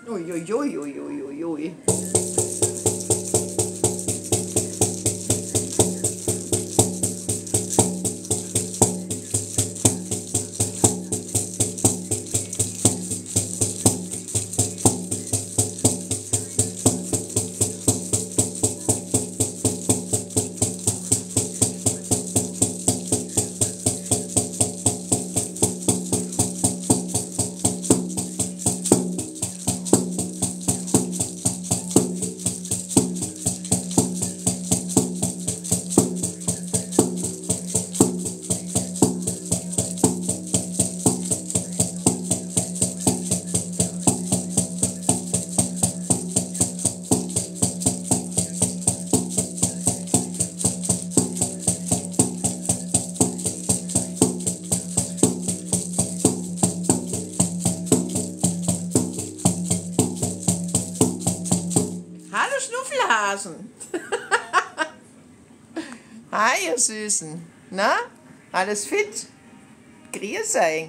Uiuiuiuiuiui. Hallo Schnuffelhasen. Hi ihr Süßen. Na, alles fit? Grüß euch.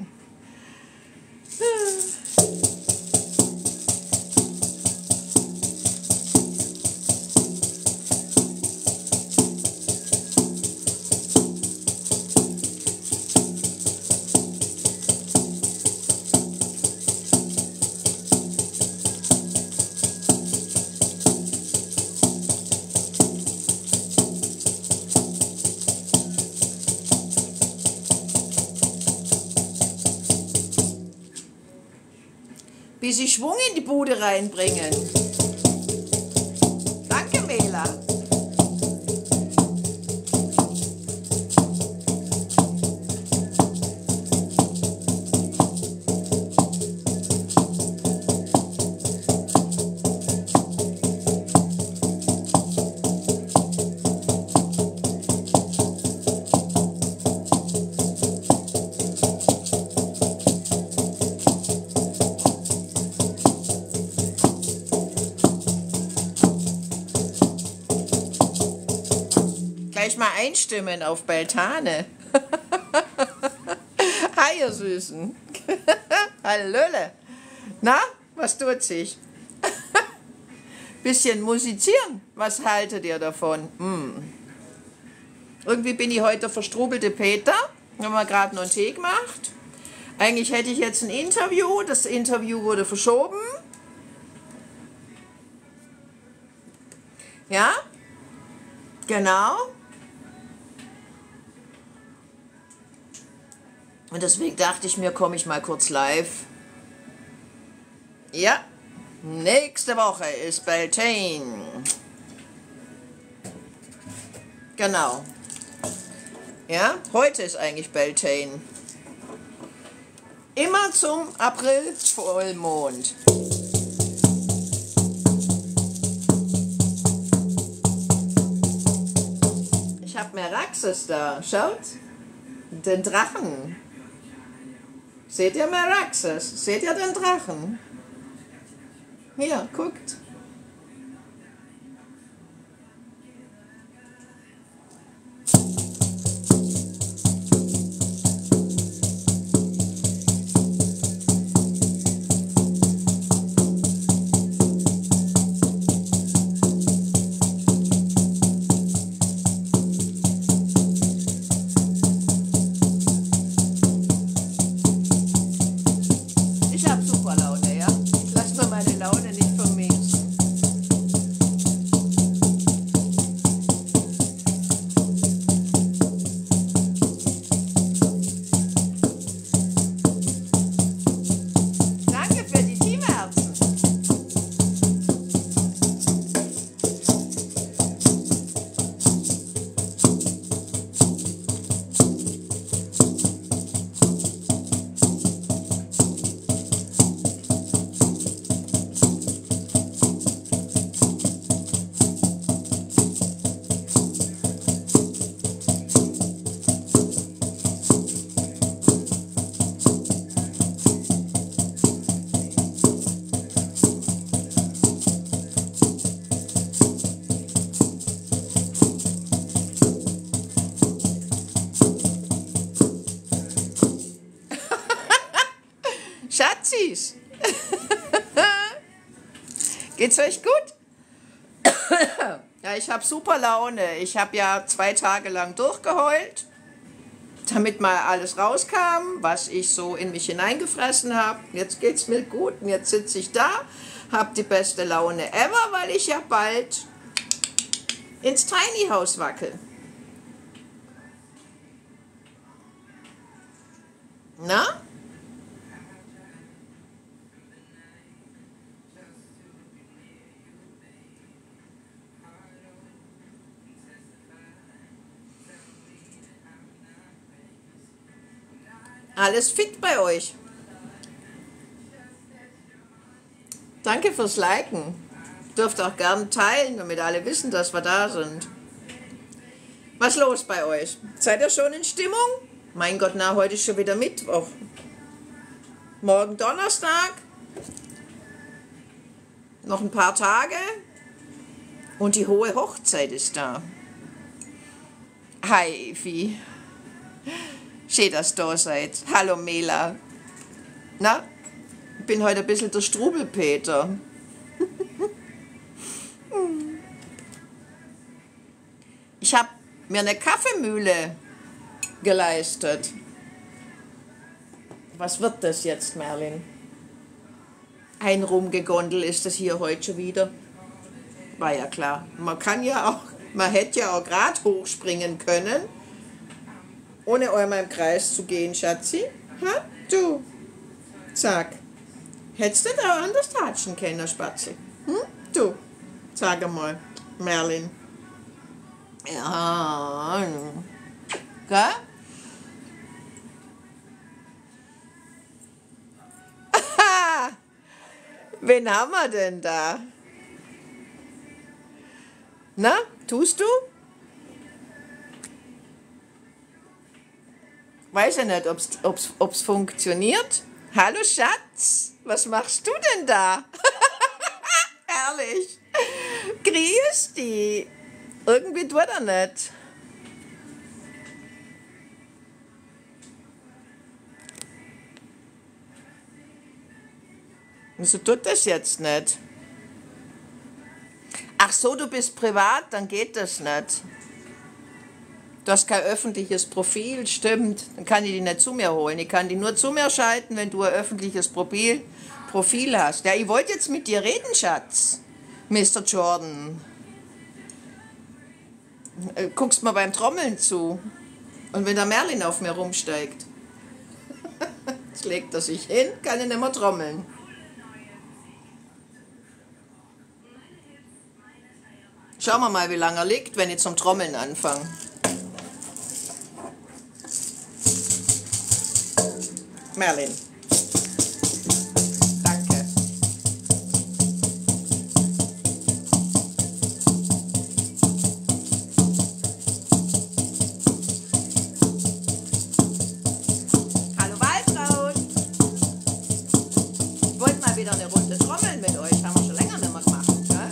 Bisschen Schwung in die Bude reinbringen. Danke, Mela. Gleich mal einstimmen auf Beltane. Hi, ihr Süßen. Hallöle. Na, was tut sich? Bisschen musizieren. Was haltet ihr davon? Irgendwie bin ich heute der verstrubelte Peter. Haben wir gerade noch einen Tee gemacht. Eigentlich hätte ich jetzt ein Interview. Das Interview wurde verschoben. Ja, genau. Und deswegen dachte ich mir, komme ich mal kurz live. Ja, nächste Woche ist Beltane. Genau. Ja, heute ist eigentlich Beltane. Immer zum April-Vollmond. Ich habe Meraxes da, schaut. Den Drachen. Seht ihr Meraxes? Seht ihr den Drachen? Hier, guckt. Ich hab super Laune, ja? Lass mir meine Laune nicht vermiesen. Danke für die Teamherzen. Schatzis. Geht's euch gut? Ja, ich habe super Laune. Ich habe ja 2 Tage lang durchgeheult, damit mal alles rauskam, was ich so in mich hineingefressen habe. Jetzt geht's mir gut und jetzt sitze ich da, habe die beste Laune ever, weil ich ja bald ins Tiny House wackel. Na? Alles fit bei euch. Danke fürs Liken. Dürft auch gerne teilen, damit alle wissen, dass wir da sind. Was ist los bei euch? Seid ihr schon in Stimmung? Mein Gott, na, heute ist schon wieder Mittwoch. Morgen Donnerstag. Noch ein paar Tage. Und die hohe Hochzeit ist da. Hi, Evi. Schön, dass ihr da seid. Hallo, Mela. Na, ich bin heute ein bisschen der Strubelpeter. Ich habe mir eine Kaffeemühle geleistet. Was wird das jetzt, Merlin? Ein Rumgegondel ist das hier heute schon wieder. War ja klar. Man hätte ja auch gerade hochspringen können, ohne einmal im Kreis zu gehen, Schatzi. Ha? Du. Sag. Hättest du da anders tatschen können, Spatzel? Hm? Du. Sag einmal, Merlin. Ja. Gell? Wen haben wir denn da? Na, tust du? Weiß ja nicht, ob's funktioniert. Hallo Schatz, was machst du denn da? Herrlich. Grüß dich. Irgendwie tut er nicht. Wieso tut das jetzt nicht? Ach so, du bist privat, dann geht das nicht. Du hast kein öffentliches Profil, stimmt. Dann kann ich die nicht zu mir holen. Ich kann die nur zu mir schalten, wenn du ein öffentliches Profil hast. Ja, ich wollte jetzt mit dir reden, Schatz. Mr. Jordan. Guckst mal beim Trommeln zu. Und wenn der Merlin auf mir rumsteigt, jetzt legt er sich hin, kann ich nicht mehr trommeln. Schauen wir mal, wie lange er liegt, wenn ich zum Trommeln anfange. Merlin. Danke. Hallo Waltraud. Ich wollte mal wieder eine Runde trommeln mit euch. Haben wir schon länger nicht mehr gemacht, gell?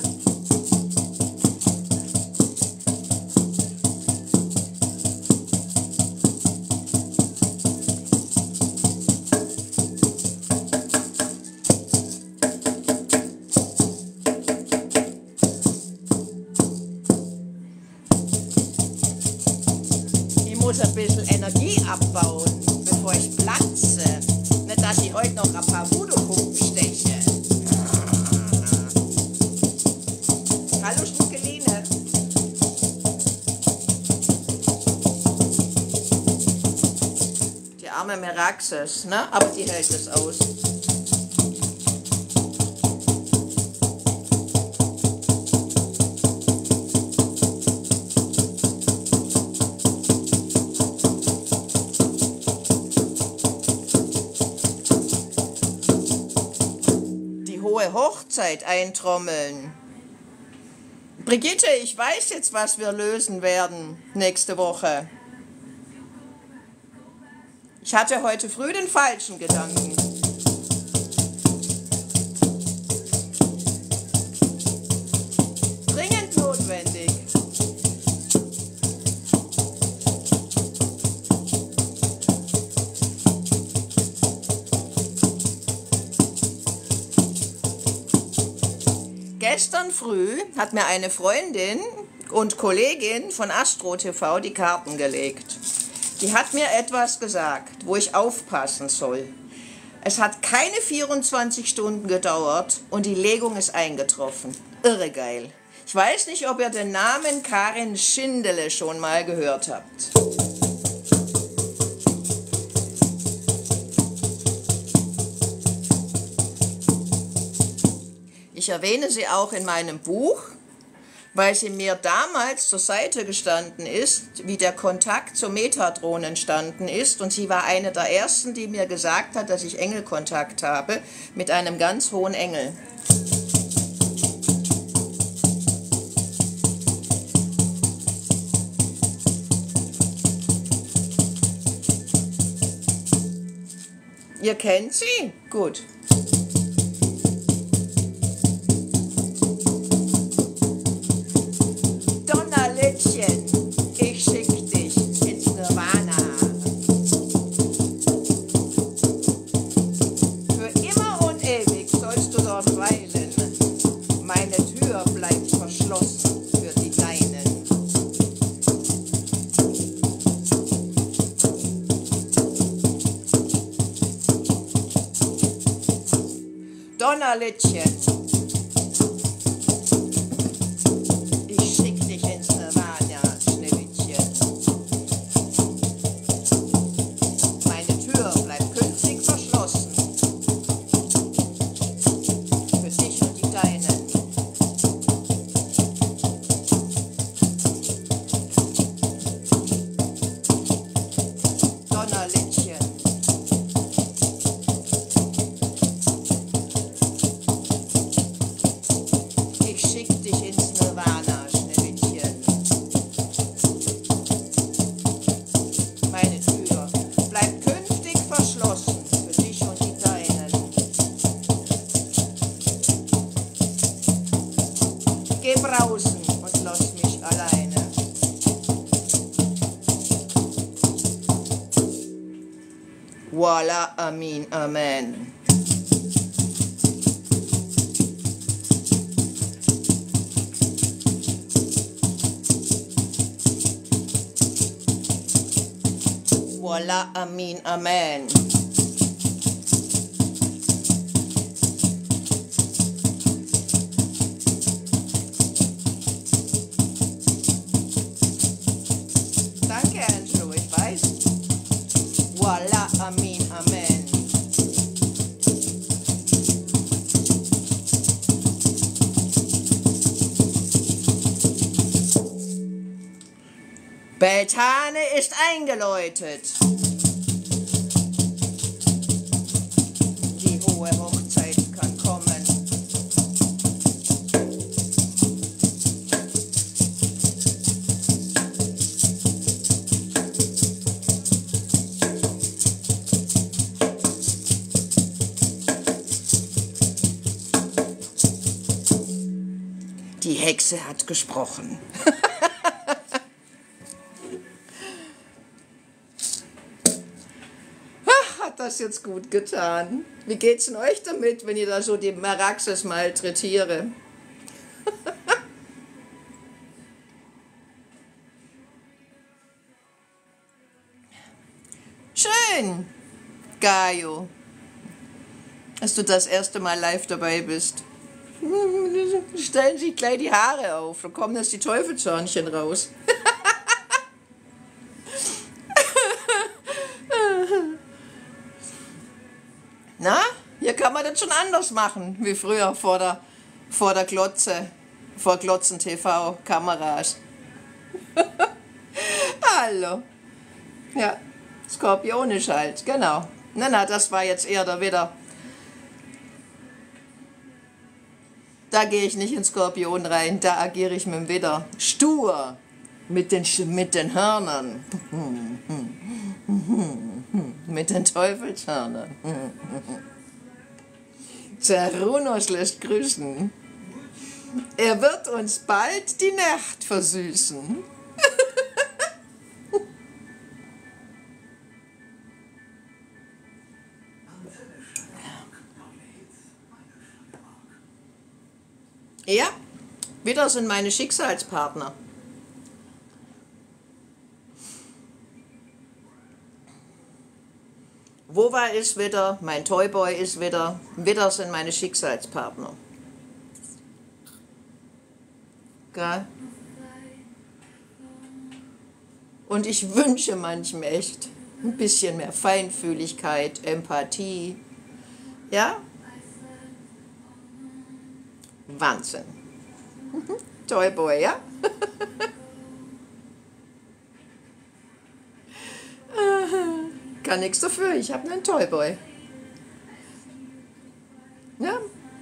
Ich muss ein bisschen Energie abbauen, bevor ich platze. Nicht, dass ich heute noch ein paar Voodoo-Kuchen steche. Hallo Schnuckeline. Die arme Meraxes, ne? Aber die hält es aus. Hohe Hochzeit eintrommeln. Brigitte, ich weiß jetzt, was wir lösen werden nächste Woche. Ich hatte heute früh den falschen Gedanken. Dringend notwendig. gestern früh hat mir eine Freundin und Kollegin von Astro TV die Karten gelegt. Die hat mir etwas gesagt, wo ich aufpassen soll. Es hat keine 24 Stunden gedauert und die Legung ist eingetroffen. Irre geil. Ich weiß nicht, ob ihr den Namen Karin Schindele schon mal gehört habt. Ich erwähne sie auch in meinem Buch, weil sie mir damals zur Seite gestanden ist, wie der Kontakt zum Metatron entstanden ist. Und sie war eine der ersten, die mir gesagt hat, dass ich Engelkontakt habe mit einem ganz hohen Engel. Ihr kennt sie? Gut. Donnerlittchen, ich schick dich ins Nirvana. Für immer und ewig sollst du dort weilen. Meine Tür bleibt verschlossen für die Deinen. Donnerlittchen. Geh draußen und lass mich alleine. Voila, Amin, Amen. Voila, Amin, Amen. Danke, Angelo, ich weiß. Voila, Amin, Amen. Beltane ist eingeläutet. Die hohe Hochzeit kann kommen. Die Hexe hat gesprochen. Hat das jetzt gut getan? Wie geht's denn euch damit, wenn ihr da so die Meraxes malträtiere? Schön, Gaio, dass du das erste Mal live dabei bist. Stellen sich gleich die Haare auf, da kommen jetzt die Teufelshörnchen raus. Na, hier kann man das schon anders machen, wie früher vor der Glotze, vor Glotzen-TV-Kameras. Hallo. Ja, skorpionisch halt, genau. Na, das war jetzt eher der Widder. Da gehe ich nicht in Skorpion rein, da agiere ich mit dem Widder. Stur, mit den Hörnern. Mit den Teufelshörnern. Zerrunos lässt grüßen. Er wird uns bald die Nacht versüßen. Ja, Widder sind meine Schicksalspartner. Wova ist Widder, mein Toyboy ist Widder. Widder sind meine Schicksalspartner. Gell? Und ich wünsche manchem echt ein bisschen mehr Feinfühligkeit, Empathie. Ja? Wahnsinn. Toyboy, ja? Kann nichts dafür, ich habe einen Toyboy. Ja?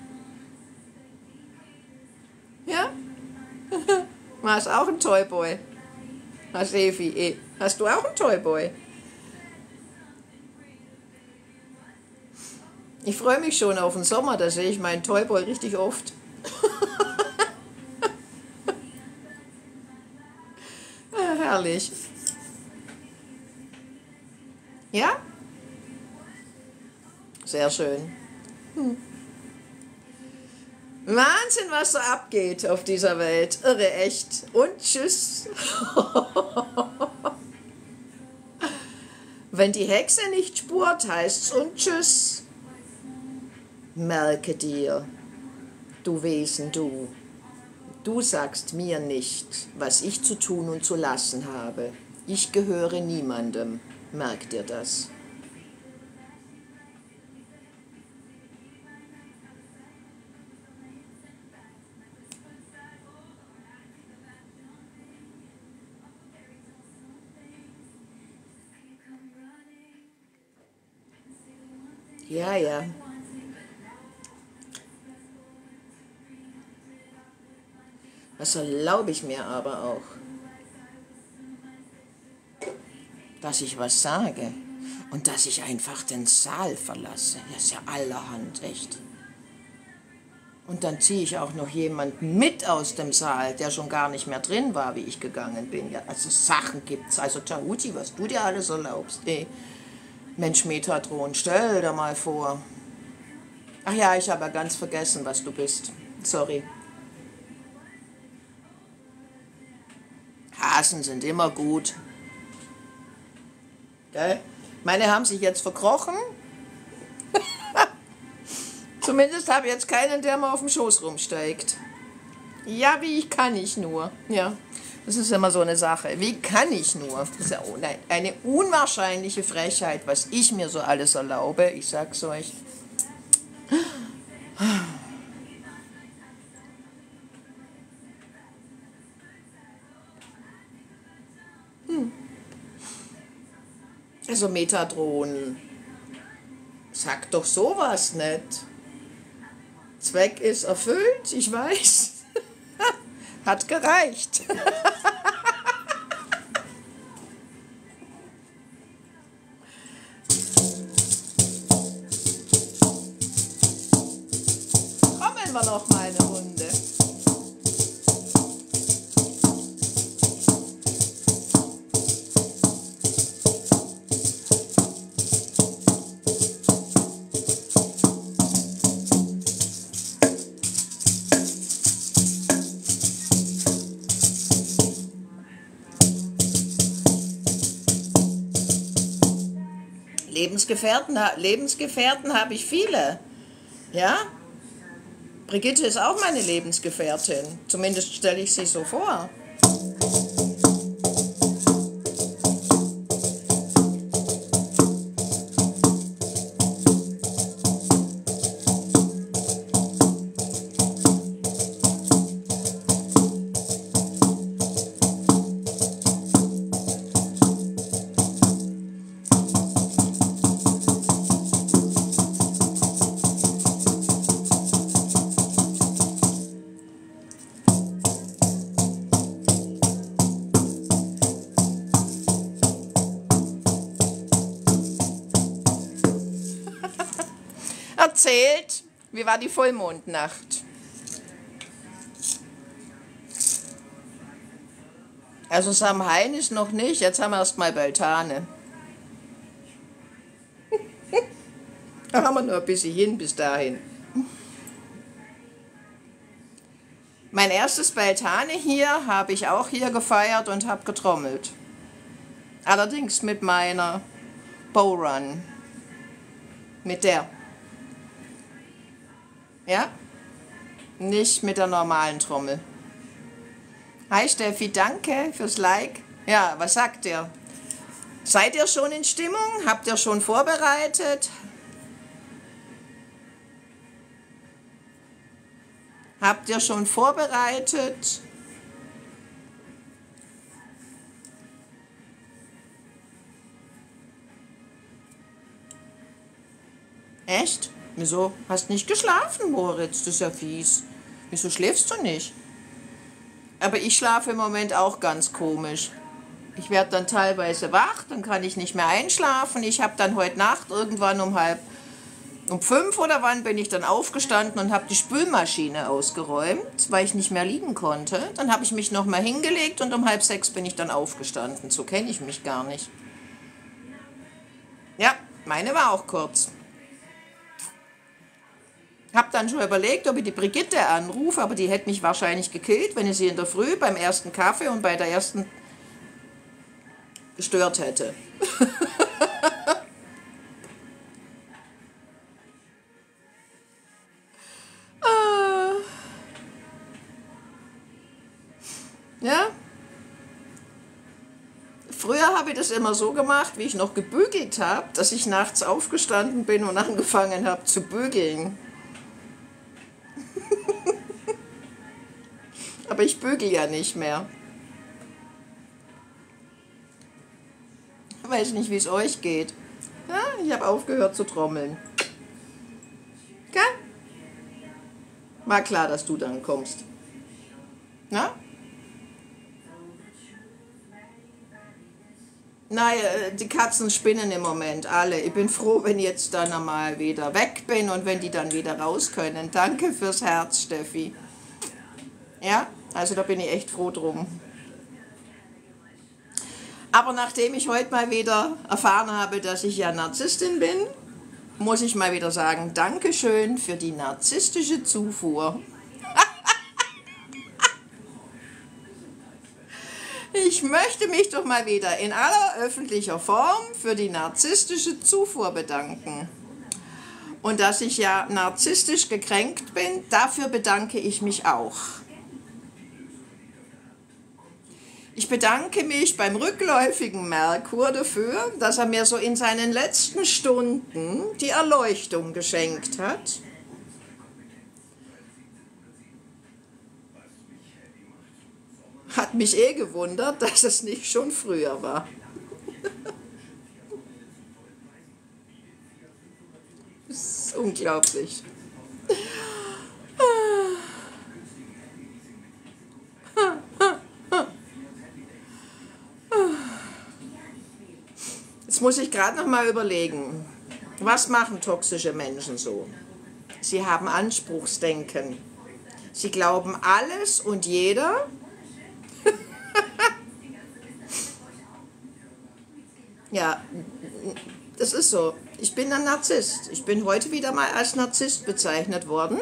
Ja? Hast auch einen Toyboy? Hast Evi, hast du auch einen Toyboy? Ich freue mich schon auf den Sommer, da sehe ich meinen Toyboy richtig oft. Herrlich. Ja? Sehr schön. Wahnsinn, was so abgeht auf dieser Welt. Irre, echt. Und tschüss. Wenn die Hexe nicht spurt, heißt's und tschüss. Merke dir, du Wesen, du. Du sagst mir nicht, was ich zu tun und zu lassen habe. Ich gehöre niemandem. Merk dir das. Ja, ja. Das erlaube ich mir aber auch, dass ich was sage und dass ich einfach den Saal verlasse. Das ist ja allerhand, echt. Und dann ziehe ich auch noch jemanden mit aus dem Saal, der schon gar nicht mehr drin war, wie ich gegangen bin. Ja, also Sachen gibt's. Also Tahuti, was du dir alles erlaubst. Ey. Mensch, Metatron, stell dir mal vor. Ach ja, ich habe ja ganz vergessen, was du bist. Sorry. Hasen sind immer gut. Gell? Meine haben sich jetzt verkrochen. Zumindest habe ich jetzt keinen, der mal auf dem Schoß rumsteigt. Ja, wie kann ich nur? Ja, das ist immer so eine Sache. Wie kann ich nur? Das ist ja eine unwahrscheinliche Frechheit, was ich mir so alles erlaube. Ich sag's euch. Also Metatron, sag doch sowas nicht. Zweck ist erfüllt, ich weiß. Hat gereicht. Kommen wir noch mal eine Runde. Lebensgefährten habe ich viele. Ja? Brigitte ist auch meine Lebensgefährtin. Zumindest stelle ich sie so vor. Erzählt, wie war die Vollmondnacht? Also Samhain ist noch nicht, jetzt haben wir erst mal Beltane. Da haben wir noch ein bisschen hin bis dahin. erstes Beltane hier habe ich auch hier gefeiert und habe getrommelt. Allerdings mit meiner Bowrun. Mit der. Ja? Nicht mit der normalen Trommel. Hi Steffi, danke fürs Like. Ja, was sagt ihr? Seid ihr schon in Stimmung? Habt ihr schon vorbereitet? Habt ihr schon vorbereitet? Echt? Wieso? Hast nicht geschlafen, Moritz? Das ist ja fies. Wieso schläfst du nicht? Aber ich schlafe im Moment auch ganz komisch. Ich werde dann teilweise wach, dann kann ich nicht mehr einschlafen. Ich habe dann heute Nacht irgendwann um 5 oder wann bin ich dann aufgestanden und habe die Spülmaschine ausgeräumt, weil ich nicht mehr liegen konnte. Dann habe ich mich noch mal hingelegt und um 5:30 bin ich dann aufgestanden. So kenne ich mich gar nicht. Ja, meine war auch kurz. Hab dann schon überlegt, ob ich die Brigitte anrufe, aber die hätte mich wahrscheinlich gekillt, wenn ich sie in der Früh beim ersten Kaffee und bei der ersten gestört hätte. Ja? Früher habe ich das immer so gemacht, wie ich noch gebügelt habe, dass ich nachts aufgestanden bin und angefangen habe zu bügeln. Aber ich bügel ja nicht mehr. Ich weiß nicht, wie es euch geht. Ja, ich habe aufgehört zu trommeln. Gell? War klar, dass du dann kommst. Na? Naja, die Katzen spinnen im Moment, alle. Ich bin froh, wenn ich jetzt dann einmal wieder weg bin und wenn die dann wieder raus können. Danke fürs Herz, Steffi. Ja, also da bin ich echt froh drum. Aber nachdem ich heute mal wieder erfahren habe, dass ich ja Narzisstin bin, muss ich mal wieder sagen, Dankeschön für die narzisstische Zufuhr. Ich möchte mich doch mal wieder in aller öffentlicher Form für die narzisstische Zufuhr bedanken. Und dass ich ja narzisstisch gekränkt bin, dafür bedanke ich mich auch. Ich bedanke mich beim rückläufigen Merkur dafür, dass er mir so in seinen letzten Stunden die Erleuchtung geschenkt hat. Hat mich gewundert, dass es nicht schon früher war. Das ist unglaublich. Jetzt muss ich gerade noch mal überlegen, was machen toxische Menschen so? Sie haben Anspruchsdenken. Sie glauben alles und jeder. Ja, das ist so. Ich bin ein Narzisst. Ich bin heute wieder mal als Narzisst bezeichnet worden.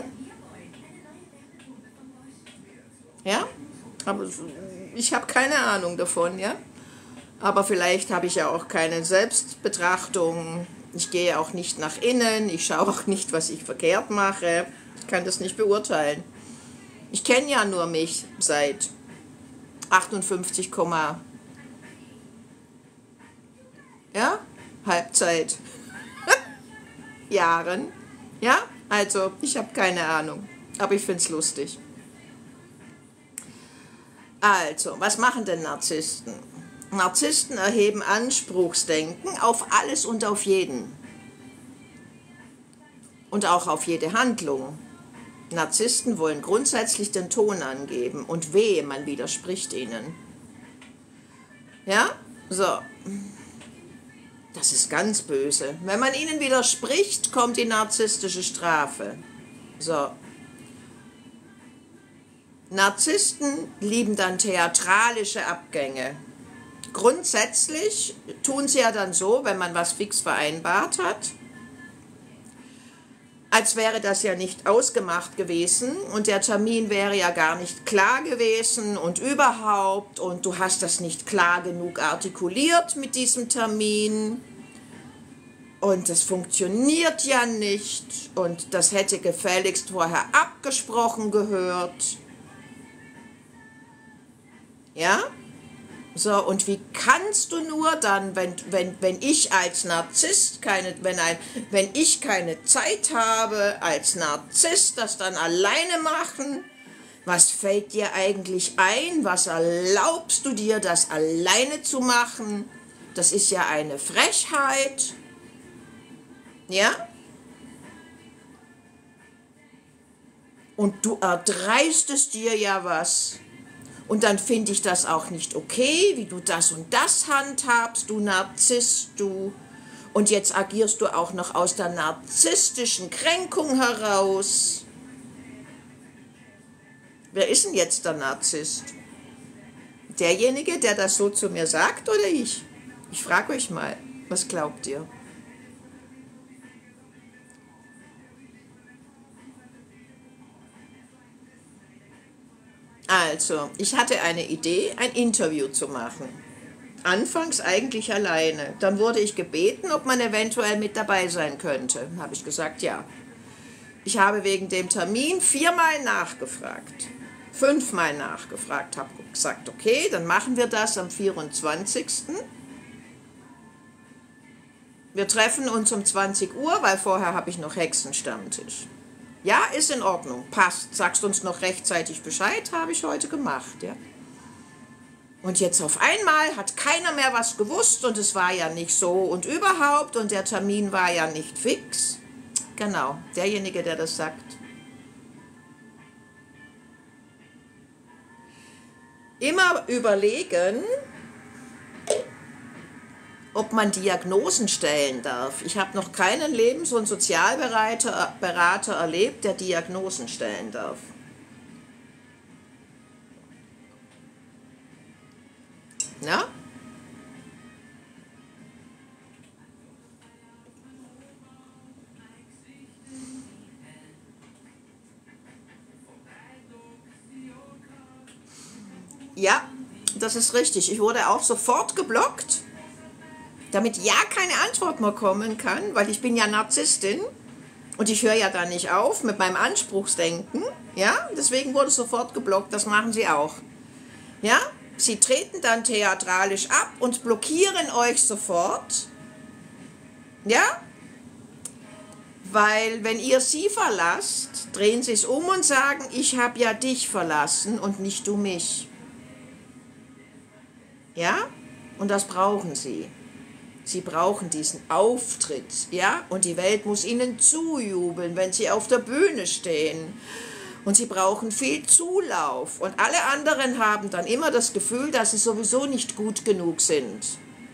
Ja, aber ich habe keine Ahnung davon, ja. Aber vielleicht habe ich ja auch keine Selbstbetrachtung. Ich gehe auch nicht nach innen. Ich schaue auch nicht, was ich verkehrt mache. Ich kann das nicht beurteilen. Ich kenne ja nur mich seit 58, ja, Halbzeit Jahren. Ja, also ich habe keine Ahnung. Aber ich finde es lustig. Also, was machen denn Narzissten? Narzissten erheben Anspruchsdenken auf alles und auf jeden. Und auch auf jede Handlung. Narzissten wollen grundsätzlich den Ton angeben und wehe, man widerspricht ihnen. Ja, so. Das ist ganz böse. Wenn man ihnen widerspricht, kommt die narzisstische Strafe. So. Narzissten lieben dann theatralische Abgänge. Grundsätzlich tun sie ja dann so, wenn man was fix vereinbart hat, als wäre das ja nicht ausgemacht gewesen und der Termin wäre ja gar nicht klar gewesen und überhaupt und du hast das nicht klar genug artikuliert mit diesem Termin und das funktioniert ja nicht und das hätte gefälligst vorher abgesprochen gehört. Ja? So, und wie kannst du nur dann, wenn ich als Narzisst wenn ich keine Zeit habe, als Narzisst das dann alleine machen? Was fällt dir eigentlich ein? Was erlaubst du dir, das alleine zu machen? Das ist ja eine Frechheit. Ja? Und du erdreistest dir ja was. Und dann finde ich das auch nicht okay, wie du das und das handhabst, du Narzisst, du. Und jetzt agierst du auch noch aus der narzisstischen Kränkung heraus. Wer ist denn jetzt der Narzisst? Derjenige, der das so zu mir sagt, oder ich? Ich frage euch mal, was glaubt ihr? Also, ich hatte eine Idee, ein Interview zu machen. Anfangs eigentlich alleine. Dann wurde ich gebeten, ob man eventuell mit dabei sein könnte. Habe ich gesagt, ja. Ich habe wegen dem Termin 4-mal nachgefragt. 5-mal nachgefragt, habe gesagt, okay, dann machen wir das am 24. Wir treffen uns um 20 Uhr, weil vorher habe ich noch Hexenstammtisch. Ja, ist in Ordnung, passt. Sagst uns noch rechtzeitig Bescheid, habe ich heute gemacht. Ja. Und jetzt auf einmal hat keiner mehr was gewusst und es war ja nicht so und überhaupt und der Termin war ja nicht fix. Genau, derjenige, der das sagt. Immer überlegen, ob man Diagnosen stellen darf. Ich habe noch keinen Lebens- und Sozialberater erlebt, der Diagnosen stellen darf. Ja? Ja, das ist richtig. Ich wurde auch sofort geblockt, damit ja keine Antwort mehr kommen kann, weil ich bin ja Narzisstin und ich höre ja da nicht auf mit meinem Anspruchsdenken. Ja, deswegen wurde sofort geblockt. Das machen sie auch. Ja, sie treten dann theatralisch ab und blockieren euch sofort. Ja, weil wenn ihr sie verlasst, drehen sie es um und sagen, ich habe ja dich verlassen und nicht du mich. Ja, und das brauchen sie. Sie brauchen diesen Auftritt, ja, und die Welt muss ihnen zujubeln, wenn sie auf der Bühne stehen. Und sie brauchen viel Zulauf. Und alle anderen haben dann immer das Gefühl, dass sie sowieso nicht gut genug sind.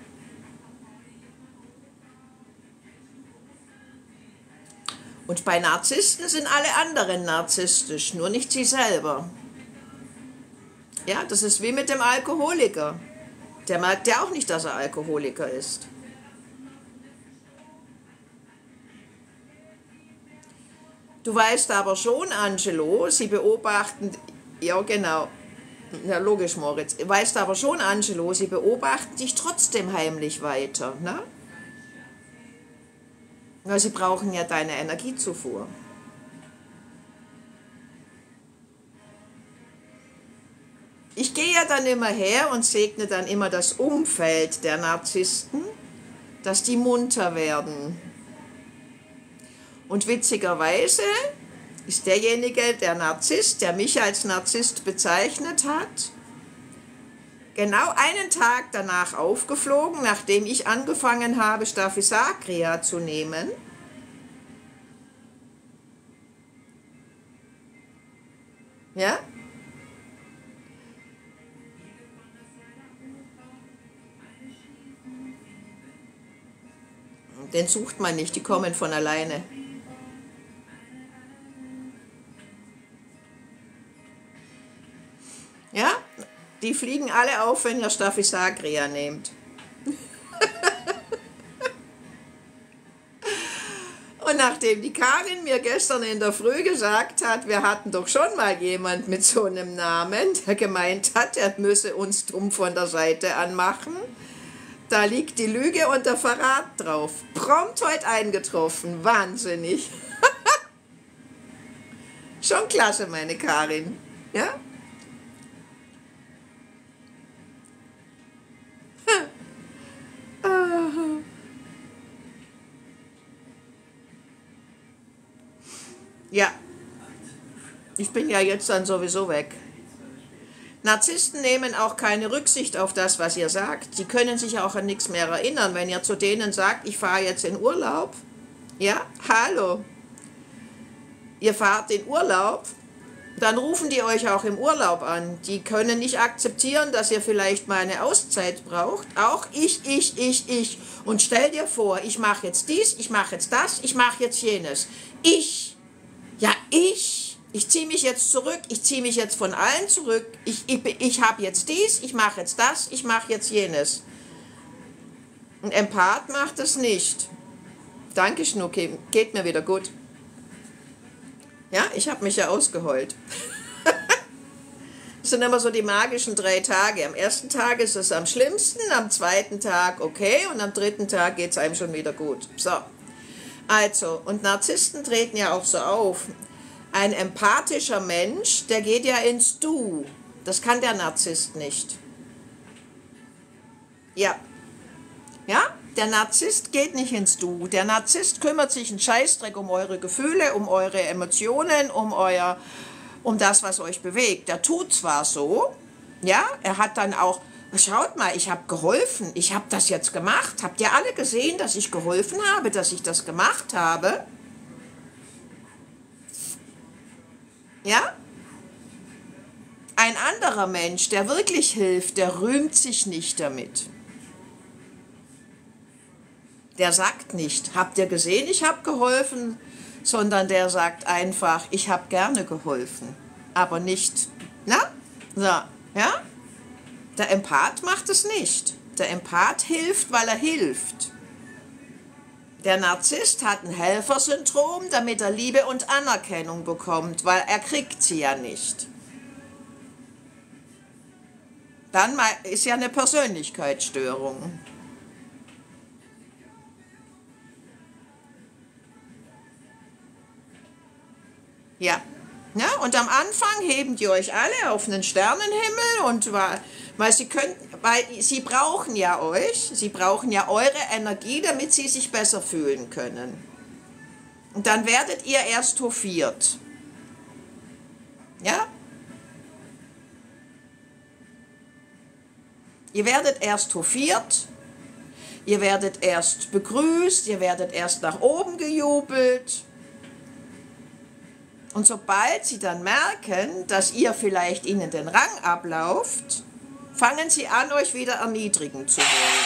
Und bei Narzissten sind alle anderen narzisstisch, nur nicht sie selber. Ja, das ist wie mit dem Alkoholiker. Der merkt ja auch nicht, dass er Alkoholiker ist. Du weißt aber schon, Angelo, sie beobachten, ja genau, ja logisch Moritz, du weißt aber schon, Angelo, sie beobachten dich trotzdem heimlich weiter, ne? Weil sie brauchen ja deine Energiezufuhr. Ich gehe ja dann immer her und segne dann immer das Umfeld der Narzissten, dass die munter werden. Und witzigerweise ist derjenige, der Narzisst, der mich als Narzisst bezeichnet hat, genau einen Tag danach aufgeflogen, nachdem ich angefangen habe, Staphysagria zu nehmen. Ja? Den sucht man nicht, die kommen von alleine. Ja, die fliegen alle auf, wenn ihr Staphysagria nehmt. Und nachdem die Karin mir gestern in der Früh gesagt hat, wir hatten doch schon mal jemand mit so einem Namen, der gemeint hat, er müsse uns dumm von der Seite anmachen, da liegt die Lüge und der Verrat drauf. Prompt heute eingetroffen, wahnsinnig. Schon klasse, meine Karin. Ja? Ja, ich bin ja jetzt dann sowieso weg. Narzissten nehmen auch keine Rücksicht auf das, was ihr sagt. Die können sich auch an nichts mehr erinnern. Wenn ihr zu denen sagt, ich fahre jetzt in Urlaub, ja, hallo, ihr fahrt in Urlaub, dann rufen die euch auch im Urlaub an. Die können nicht akzeptieren, dass ihr vielleicht mal eine Auszeit braucht. Auch ich. Und stell dir vor, ich mache jetzt dies, ich mache jetzt das, ich mache jetzt jenes. Ich ziehe mich jetzt zurück, ich ziehe mich jetzt von allen zurück, ich habe jetzt dies, ich mache jetzt das, ich mache jetzt jenes. Ein Empath macht das nicht. Danke, Schnucki, geht mir wieder gut. Ja, ich habe mich ja ausgeheult. Das sind immer so die magischen 3 Tage. Am ersten Tag ist es am schlimmsten, am zweiten Tag okay und am dritten Tag geht es einem schon wieder gut. So, also, und Narzissten treten ja auch so auf. Ein empathischer Mensch, der geht ja ins Du. Das kann der Narzisst nicht. Ja. Ja, der Narzisst geht nicht ins Du. Der Narzisst kümmert sich einen Scheißdreck um eure Gefühle, um eure Emotionen, um das, was euch bewegt. Der tut zwar so, ja, er hat dann auch, schaut mal, ich habe geholfen, ich habe das jetzt gemacht. Habt ihr alle gesehen, dass ich geholfen habe, dass ich das gemacht habe? Ja? Ein anderer Mensch, der wirklich hilft, der rühmt sich nicht damit. Der sagt nicht, habt ihr gesehen, ich habe geholfen, sondern der sagt einfach, ich habe gerne geholfen, aber nicht, na? So, ja? Der Empath macht es nicht. Der Empath hilft, weil er hilft. Der Narzisst hat ein Helfersyndrom, damit er Liebe und Anerkennung bekommt, weil er kriegt sie ja nicht. Dann ist ja eine Persönlichkeitsstörung. Ja. Ja, und am Anfang heben die euch alle auf einen Sternenhimmel und weil sie brauchen ja euch, sie brauchen ja eure Energie, damit sie sich besser fühlen können. Und dann werdet ihr erst hofiert. Ja? Ihr werdet erst hofiert, ihr werdet erst begrüßt, ihr werdet erst nach oben gejubelt. Und sobald sie dann merken, dass ihr vielleicht ihnen den Rang ablauft, fangen sie an, euch wieder erniedrigen zu wollen.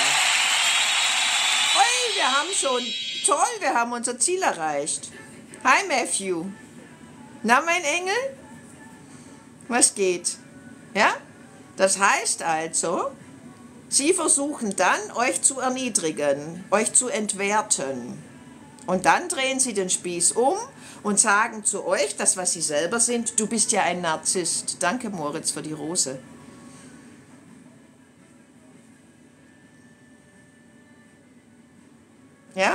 Ui, wir haben schon, toll, wir haben unser Ziel erreicht. Hi Matthew. Na, mein Engel? Was geht? Ja? Das heißt also, sie versuchen dann, euch zu erniedrigen, euch zu entwerten. Und dann drehen sie den Spieß um und sagen zu euch, das, was sie selber sind, du bist ja ein Narzisst. Danke, Moritz, für die Rose. Ja?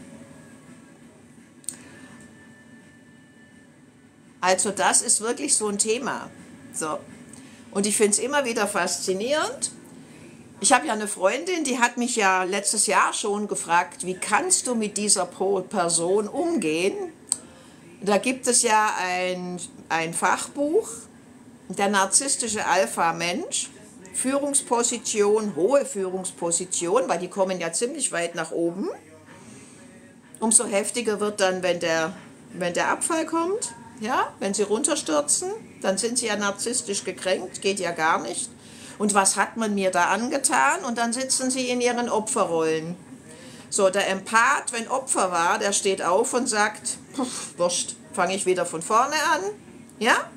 Also das ist wirklich so ein Thema. So. Und ich finde es immer wieder faszinierend. Ich habe ja eine Freundin, die hat mich ja letztes Jahr schon gefragt, wie kannst du mit dieser Person umgehen? Da gibt es ja ein Fachbuch, der narzisstische Alpha-Mensch, Führungsposition, hohe Führungsposition, weil die kommen ja ziemlich weit nach oben. Umso heftiger wird dann, wenn der Abfall kommt, ja, wenn sie runterstürzen, dann sind sie ja narzisstisch gekränkt, geht ja gar nicht. Und was hat man mir da angetan? Und dann sitzen sie in ihren Opferrollen. So, der Empath, wenn Opfer war, der steht auf und sagt, wurscht, fange ich wieder von vorne an. Ja?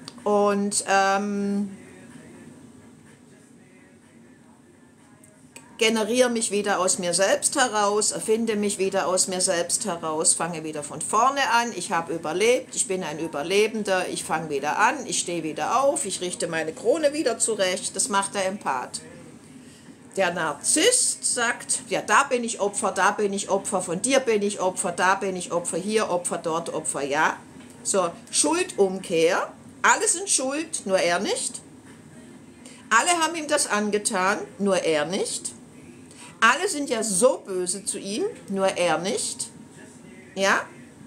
Und generiere mich wieder aus mir selbst heraus, erfinde mich wieder aus mir selbst heraus, fange wieder von vorne an, ich habe überlebt, ich bin ein Überlebender, ich fange wieder an, ich stehe wieder auf, ich richte meine Krone wieder zurecht, das macht der Empath. Der Narzisst sagt, ja, da bin ich Opfer, von dir bin ich Opfer, da bin ich Opfer, hier Opfer, dort Opfer, ja. So, Schuldumkehr, alle sind schuld, nur er nicht. Alle haben ihm das angetan, nur er nicht. Alle sind ja so böse zu ihm, nur er nicht. Ja?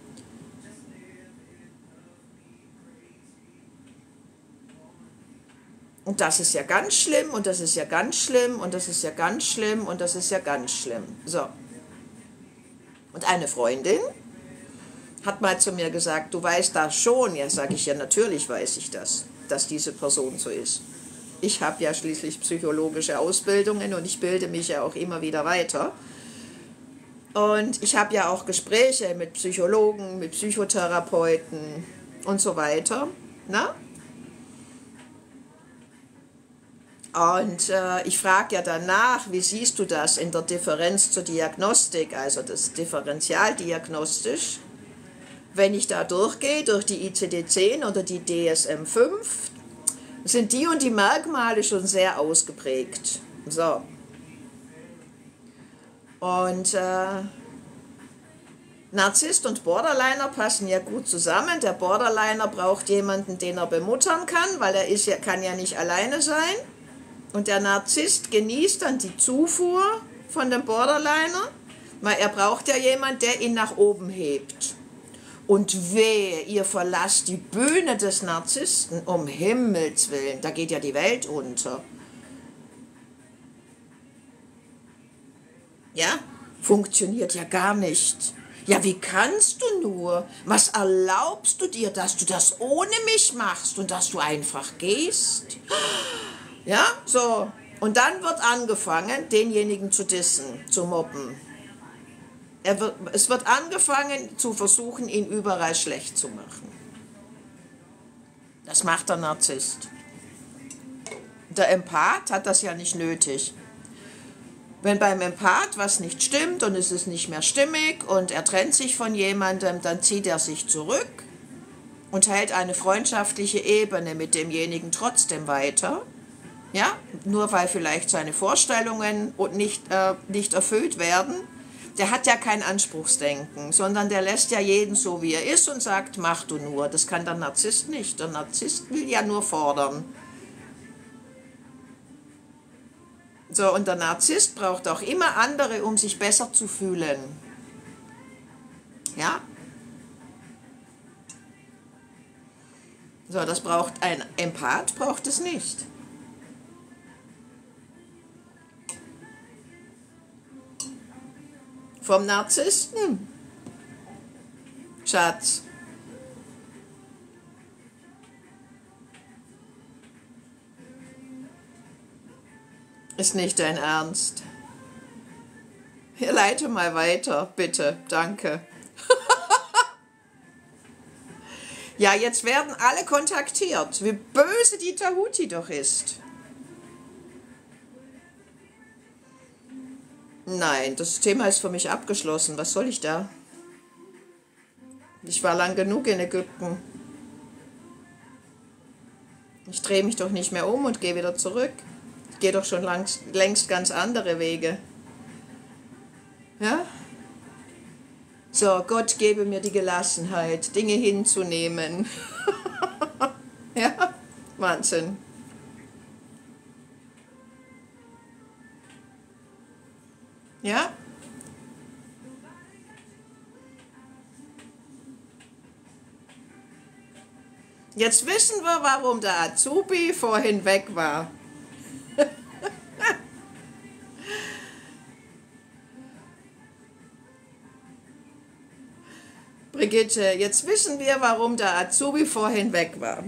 Und das ist ja ganz schlimm und das ist ja ganz schlimm und das ist ja ganz schlimm und das ist ja ganz schlimm. So. Und eine Freundin hat mal zu mir gesagt, du weißt das schon. Ja, sage ich, ja, natürlich weiß ich das, dass diese Person so ist. Ich habe ja schließlich psychologische Ausbildungen und ich bilde mich ja auch immer wieder weiter. Und ich habe ja auch Gespräche mit Psychologen, mit Psychotherapeuten und so weiter. Na? Und ich frage ja danach, wie siehst du das in der Differenz zur Diagnostik, also das Differentialdiagnostisch? Wenn ich da durchgehe, durch die ICD-10 oder die DSM-5, sind die und die Merkmale schon sehr ausgeprägt. So. Und Narzisst und Borderliner passen ja gut zusammen. Der Borderliner braucht jemanden, den er bemuttern kann, weil kann ja nicht alleine sein. Und der Narzisst genießt dann die Zufuhr von dem Borderliner, weil er braucht ja jemanden, der ihn nach oben hebt. Und wehe, ihr verlasst die Bühne des Narzissten, um Himmels Willen, da geht ja die Welt unter. Ja, funktioniert ja gar nicht. Ja, wie kannst du nur? Was erlaubst du dir, dass du das ohne mich machst und dass du einfach gehst? Ja, so. Und dann wird angefangen, denjenigen zu dissen, zu mobben. Es wird angefangen zu versuchen, ihn überall schlecht zu machen. Das macht der Narzisst. Der Empath hat das ja nicht nötig. Wenn beim Empath was nicht stimmt und es ist nicht mehr stimmig und er trennt sich von jemandem, dann zieht er sich zurück und hält eine freundschaftliche Ebene mit demjenigen trotzdem weiter. Ja, nur weil vielleicht seine Vorstellungen nicht erfüllt werden. Der hat ja kein Anspruchsdenken, sondern der lässt ja jeden so, wie er ist und sagt, mach du nur. Das kann der Narzisst nicht. Der Narzisst will ja nur fordern. So, und der Narzisst braucht auch immer andere, um sich besser zu fühlen. Ja? So, das braucht ein Empath, braucht es nicht. Vom Narzissten? Schatz. Ist nicht dein Ernst. Hier, leite mal weiter, bitte. Danke. Ja, jetzt werden alle kontaktiert. Wie böse die Tahuti doch ist. Nein, das Thema ist für mich abgeschlossen. Was soll ich da? Ich war lang genug in Ägypten. Ich drehe mich doch nicht mehr um und gehe wieder zurück. Ich gehe doch schon längst ganz andere Wege. Ja? So, Gott gebe mir die Gelassenheit, Dinge hinzunehmen. Ja? Wahnsinn. Ja? Jetzt wissen wir, warum der Azubi vorhin weg war. Brigitte, jetzt wissen wir, warum der Azubi vorhin weg war.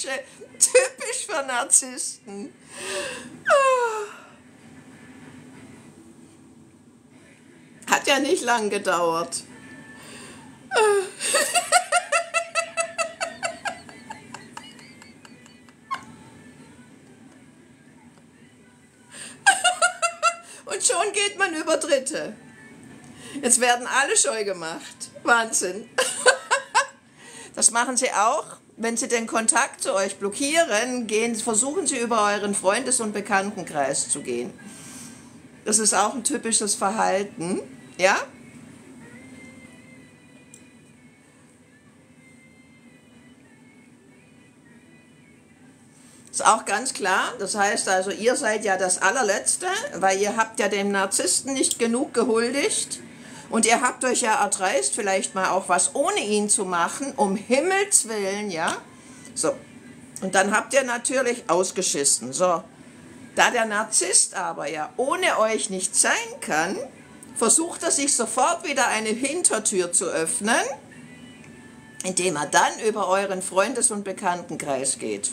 Typisch für Narzissten. Ah. Hat ja nicht lang gedauert. Und schon geht man über Dritte. Jetzt werden alle scheu gemacht. Wahnsinn. Das machen sie auch, wenn sie den Kontakt zu euch blockieren, versuchen sie über euren Freundes- und Bekanntenkreis zu gehen. Das ist auch ein typisches Verhalten, ja? Ist auch ganz klar, das heißt also, ihr seid ja das Allerletzte, weil ihr habt ja dem Narzissten nicht genug gehuldigt und ihr habt euch ja erdreist, vielleicht mal auch was ohne ihn zu machen, um Himmels Willen, ja? So, und dann habt ihr natürlich ausgeschissen, so. Da der Narzisst aber ja ohne euch nicht sein kann, versucht er sich sofort wieder eine Hintertür zu öffnen, indem er dann über euren Freundes- und Bekanntenkreis geht.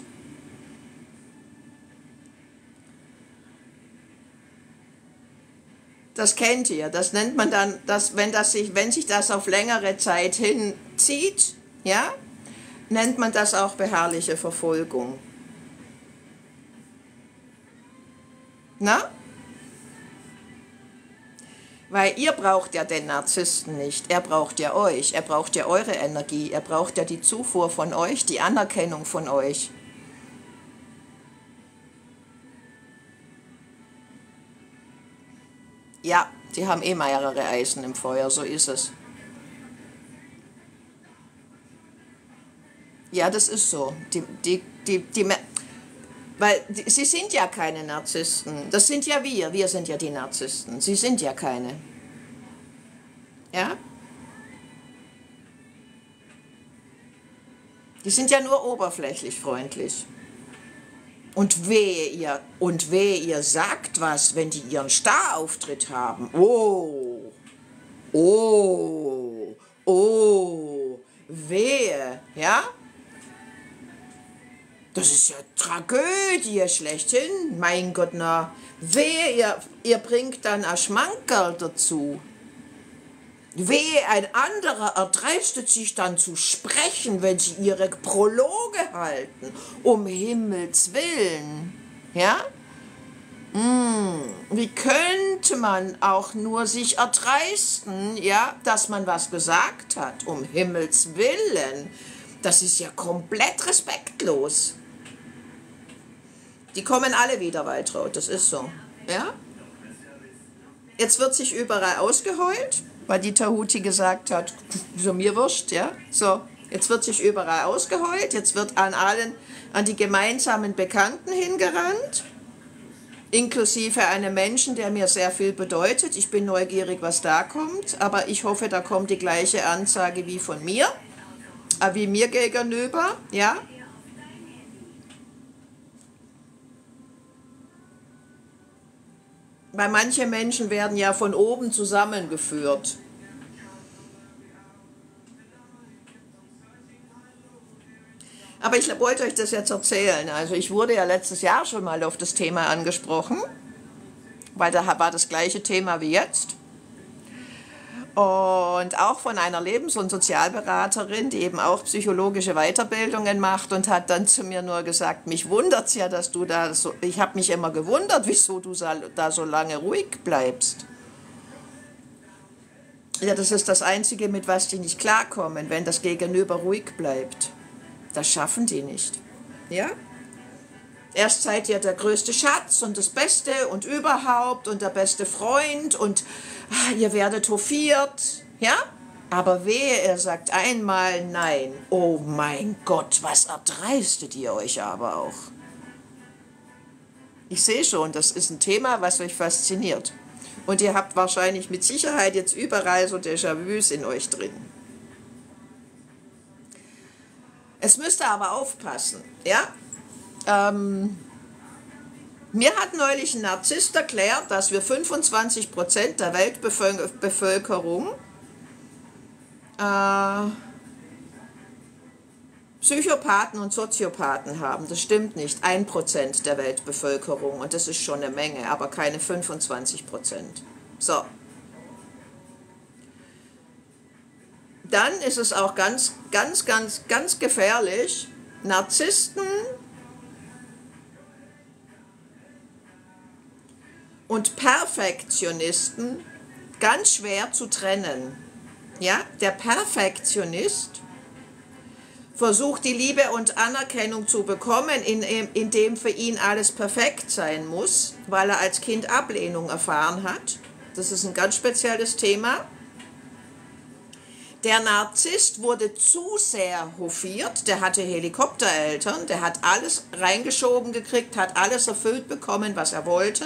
Das kennt ihr, das nennt man dann, wenn sich das auf längere Zeit hinzieht, ja, nennt man das auch beharrliche Verfolgung. Na? Weil ihr braucht ja den Narzissten nicht, er braucht ja euch, er braucht ja eure Energie, er braucht ja die Zufuhr von euch, die Anerkennung von euch. Ja, die haben eh mehrere Eisen im Feuer, so ist es. Ja, das ist so. Weil sie sind ja keine Narzissten. Das sind ja wir sind ja die Narzissten. Sie sind ja keine. Ja? Die sind ja nur oberflächlich freundlich. Und wehe ihr sagt was, wenn die ihren Starauftritt haben. Oh, oh, oh, wehe, ja? Das ist ja Tragödie schlechthin, mein Gott, na. Wehe, ihr bringt dann ein Schmankerl dazu. Wehe, ein anderer erdreistet sich dann zu sprechen, wenn sie ihre Prologe halten. Um Himmels Willen. Ja? Wie könnte man auch nur sich erdreisten, ja, dass man was gesagt hat? Um Himmels Willen. Das ist ja komplett respektlos. Die kommen alle wieder, Waltraud, das ist so. Ja? Jetzt wird sich überall ausgeheult, weil die Tahuti gesagt hat, so mir wurscht, ja. So, jetzt wird sich überall ausgeheult, jetzt wird an die gemeinsamen Bekannten hingerannt, inklusive einem Menschen, der mir sehr viel bedeutet. Ich bin neugierig, was da kommt, aber ich hoffe, da kommt die gleiche Ansage wie von mir, wie mir gegenüber, ja. Weil manche Menschen werden ja von oben zusammengeführt. Aber ich wollte euch das jetzt erzählen. Also ich wurde ja letztes Jahr schon mal auf das Thema angesprochen, weil da war das gleiche Thema wie jetzt. Und auch von einer Lebens- und Sozialberaterin, die eben auch psychologische Weiterbildungen macht und hat dann zu mir nur gesagt, mich wundert's ja, dass du da so, ich habe mich immer gewundert, wieso du da so lange ruhig bleibst. Ja, das ist das Einzige, mit was die nicht klarkommen, wenn das Gegenüber ruhig bleibt. Das schaffen die nicht. Ja? Erst seid ihr der größte Schatz und das Beste und überhaupt und der beste Freund und ihr werdet hofiert, ja? Aber wehe, er sagt einmal nein. Oh mein Gott, was erdreistet ihr euch aber auch? Ich sehe schon, das ist ein Thema, was euch fasziniert. Und ihr habt wahrscheinlich mit Sicherheit jetzt überall so Déjà-vus in euch drin. Es müsst ihr aber aufpassen, ja? Mir hat neulich ein Narzisst erklärt, dass wir 25% der Weltbevölkerung Psychopathen und Soziopathen haben. Das stimmt nicht. 1% der Weltbevölkerung und das ist schon eine Menge, aber keine 25%. So. Dann ist es auch ganz gefährlich, Narzissten und Perfektionisten ganz schwer zu trennen. Ja, der Perfektionist versucht die Liebe und Anerkennung zu bekommen, indem für ihn alles perfekt sein muss, weil er als Kind Ablehnung erfahren hat. Das ist ein ganz spezielles Thema. Der Narzisst wurde zu sehr hofiert, der hatte Helikoptereltern, der hat alles reingeschoben gekriegt, hat alles erfüllt bekommen, was er wollte.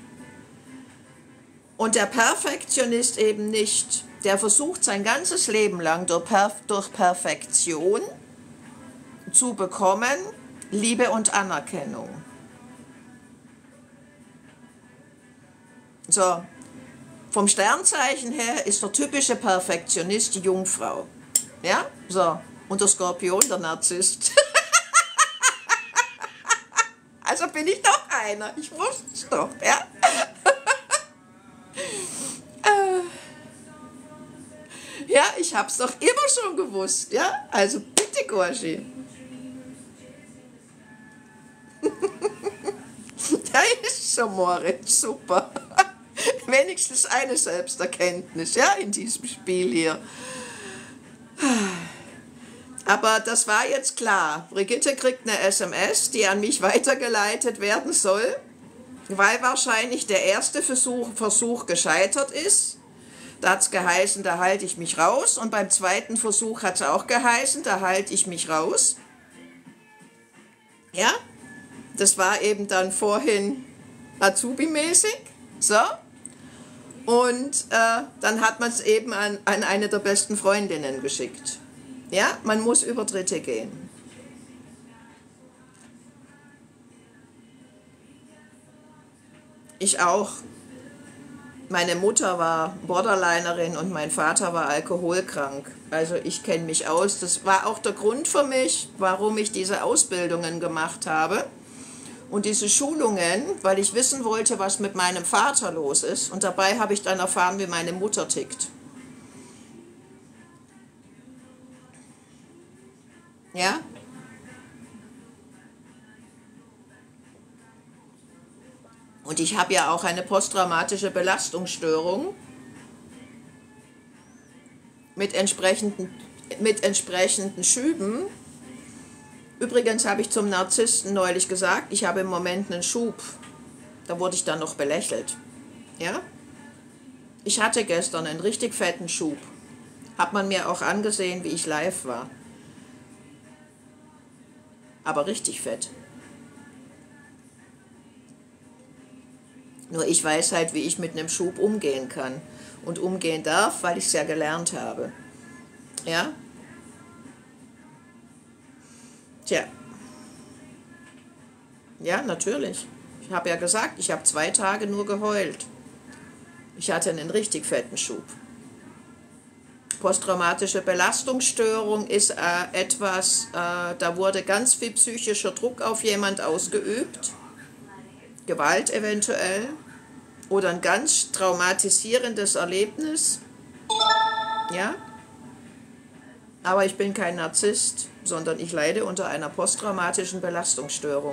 Und der Perfektionist eben nicht. Der versucht sein ganzes Leben lang durch Perfektion zu bekommen, Liebe und Anerkennung. So, vom Sternzeichen her ist der typische Perfektionist die Jungfrau. Ja, so, und der Skorpion der Narzisst. Also bin ich doch einer, ich wusste es doch, ja. Ja, ich hab's doch immer schon gewusst, ja, also bitte, Gorschi. Da ist so, Moritz, super. Wenigstens eine Selbsterkenntnis, ja, in diesem Spiel hier. Aber das war jetzt klar. Brigitte kriegt eine SMS, die an mich weitergeleitet werden soll, weil wahrscheinlich der erste Versuch gescheitert ist. Da hat es geheißen, da halte ich mich raus. Und beim zweiten Versuch hat es auch geheißen, da halte ich mich raus. Ja, das war eben dann vorhin Azubi-mäßig. So. Und dann hat man es eben an eine der besten Freundinnen geschickt. Ja, man muss über Dritte gehen. Ich auch. Meine Mutter war Borderlinerin und mein Vater war alkoholkrank. Also ich kenne mich aus. Das war auch der Grund für mich, warum ich diese Ausbildungen gemacht habe und diese Schulungen, weil ich wissen wollte, was mit meinem Vater los ist. Und dabei habe ich dann erfahren, wie meine Mutter tickt. Ja? Und ich habe ja auch eine posttraumatische Belastungsstörung mit entsprechenden Schüben. Übrigens habe ich zum Narzissten neulich gesagt, ich habe im Moment einen Schub. Da wurde ich dann noch belächelt. Ja? Ich hatte gestern einen richtig fetten Schub. Hat man mir auch angesehen, wie ich live war. Aber richtig fett. Nur ich weiß halt, wie ich mit einem Schub umgehen kann und umgehen darf, weil ich es ja gelernt habe. Ja? Tja. Ja, natürlich. Ich habe ja gesagt, ich habe 2 Tage nur geheult. Ich hatte einen richtig fetten Schub. Posttraumatische Belastungsstörung ist etwas, da wurde ganz viel psychischer Druck auf jemand ausgeübt. Gewalt eventuell oder ein ganz traumatisierendes Erlebnis. Ja? Aber ich bin kein Narzisst, sondern ich leide unter einer posttraumatischen Belastungsstörung.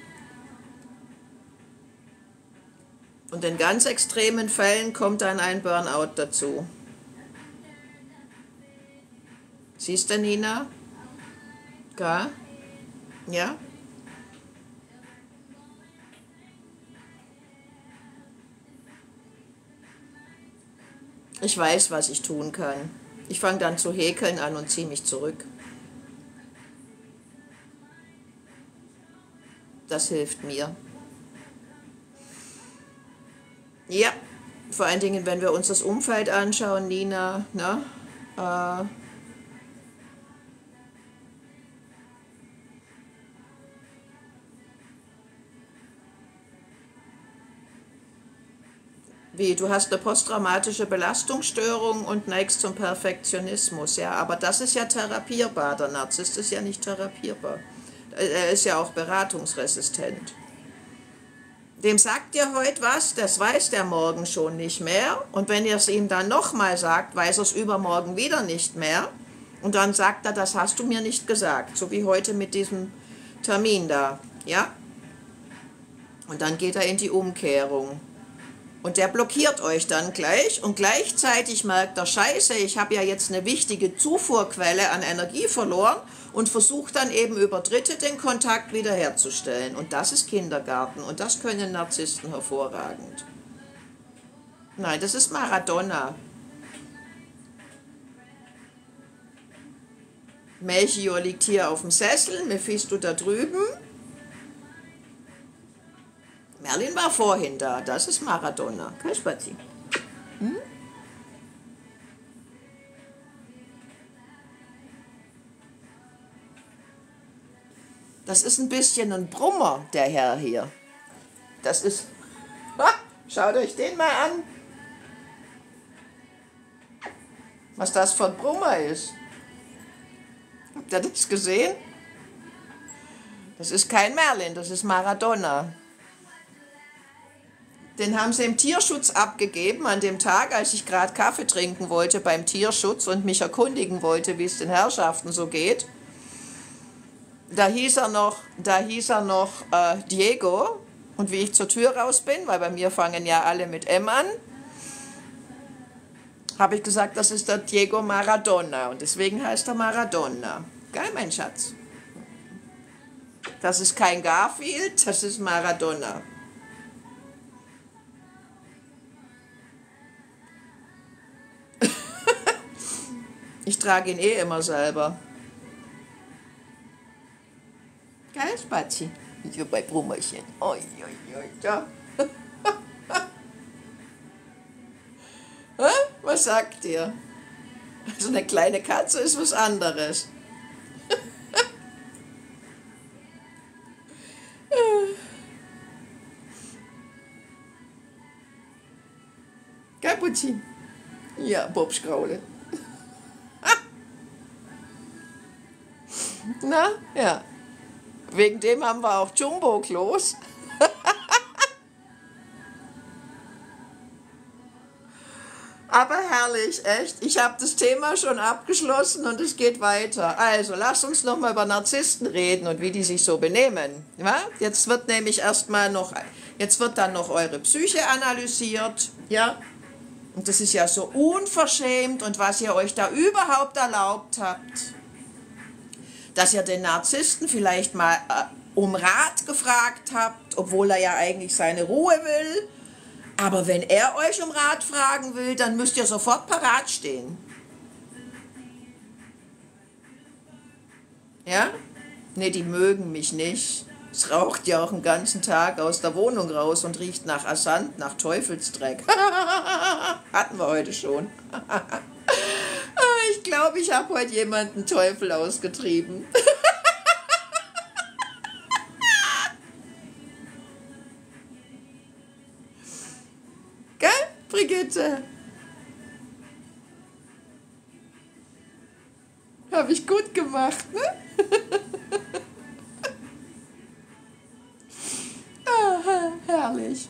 Und in ganz extremen Fällen kommt dann ein Burnout dazu. Siehst du, Nina? Ja? Ja? Ich weiß, was ich tun kann. Ich fange dann zu häkeln an und ziehe mich zurück. Das hilft mir. Ja, vor allen Dingen, wenn wir uns das Umfeld anschauen, Nina, ne? Wie, du hast eine posttraumatische Belastungsstörung und neigst zum Perfektionismus, ja, aber das ist ja therapierbar, der Narzisst ist ja nicht therapierbar. Er ist ja auch beratungsresistent. Dem sagt ihr heute was, das weiß der morgen schon nicht mehr. Und wenn ihr es ihm dann nochmal sagt, weiß er es übermorgen wieder nicht mehr. Und dann sagt er, das hast du mir nicht gesagt, so wie heute mit diesem Termin da, ja. Und dann geht er in die Umkehrung. Und der blockiert euch dann gleich und gleichzeitig merkt er, Scheiße, ich habe ja jetzt eine wichtige Zufuhrquelle an Energie verloren und versucht dann eben über Dritte den Kontakt wiederherzustellen. Und das ist Kindergarten und das können Narzissten hervorragend. Nein, das ist Maradona. Melchior liegt hier auf dem Sessel, Mephisto da drüben. Merlin war vorhin da, das ist Maradona. Kasperzi. Hm? Das ist ein bisschen ein Brummer, der Herr hier. Das ist... Ha, schaut euch den mal an. Was das für ein Brummer ist. Habt ihr das gesehen? Das ist kein Merlin, das ist Maradona. Den haben sie im Tierschutz abgegeben, an dem Tag, als ich gerade Kaffee trinken wollte beim Tierschutz und mich erkundigen wollte, wie es den Herrschaften so geht. Da hieß er noch Diego. Und wie ich zur Tür raus bin, weil bei mir fangen ja alle mit M an, habe ich gesagt, das ist der Diego Maradona. Und deswegen heißt er Maradona. Geil, mein Schatz. Das ist kein Garfield, das ist Maradona. Ich trage ihn eh immer selber. Geil, Spazi. Hier bei Brummerchen. Oi, oi, oi, ja. Was sagt ihr? So eine kleine Katze ist was anderes. Geil, Putzi. Ja, Bobschkraule. Na, ja. Wegen dem haben wir auch Jumbo-Klos. Aber herrlich, echt. Ich habe das Thema schon abgeschlossen und es geht weiter. Also, lasst uns nochmal über Narzissten reden und wie die sich so benehmen. Ja? Jetzt wird nämlich jetzt wird dann noch eure Psyche analysiert. Ja? Und das ist ja so unverschämt und was ihr euch da überhaupt erlaubt habt. Dass ihr den Narzissten vielleicht mal um Rat gefragt habt, obwohl er ja eigentlich seine Ruhe will. Aber wenn er euch um Rat fragen will, dann müsst ihr sofort parat stehen. Ja? Ne, die mögen mich nicht. Es raucht ja auch den ganzen Tag aus der Wohnung raus und riecht nach Assand, nach Teufelsdreck. Hatten wir heute schon. Ich glaube, ich habe heute jemanden Teufel ausgetrieben. Gell, Brigitte? Habe ich gut gemacht, ne? Ah, herrlich.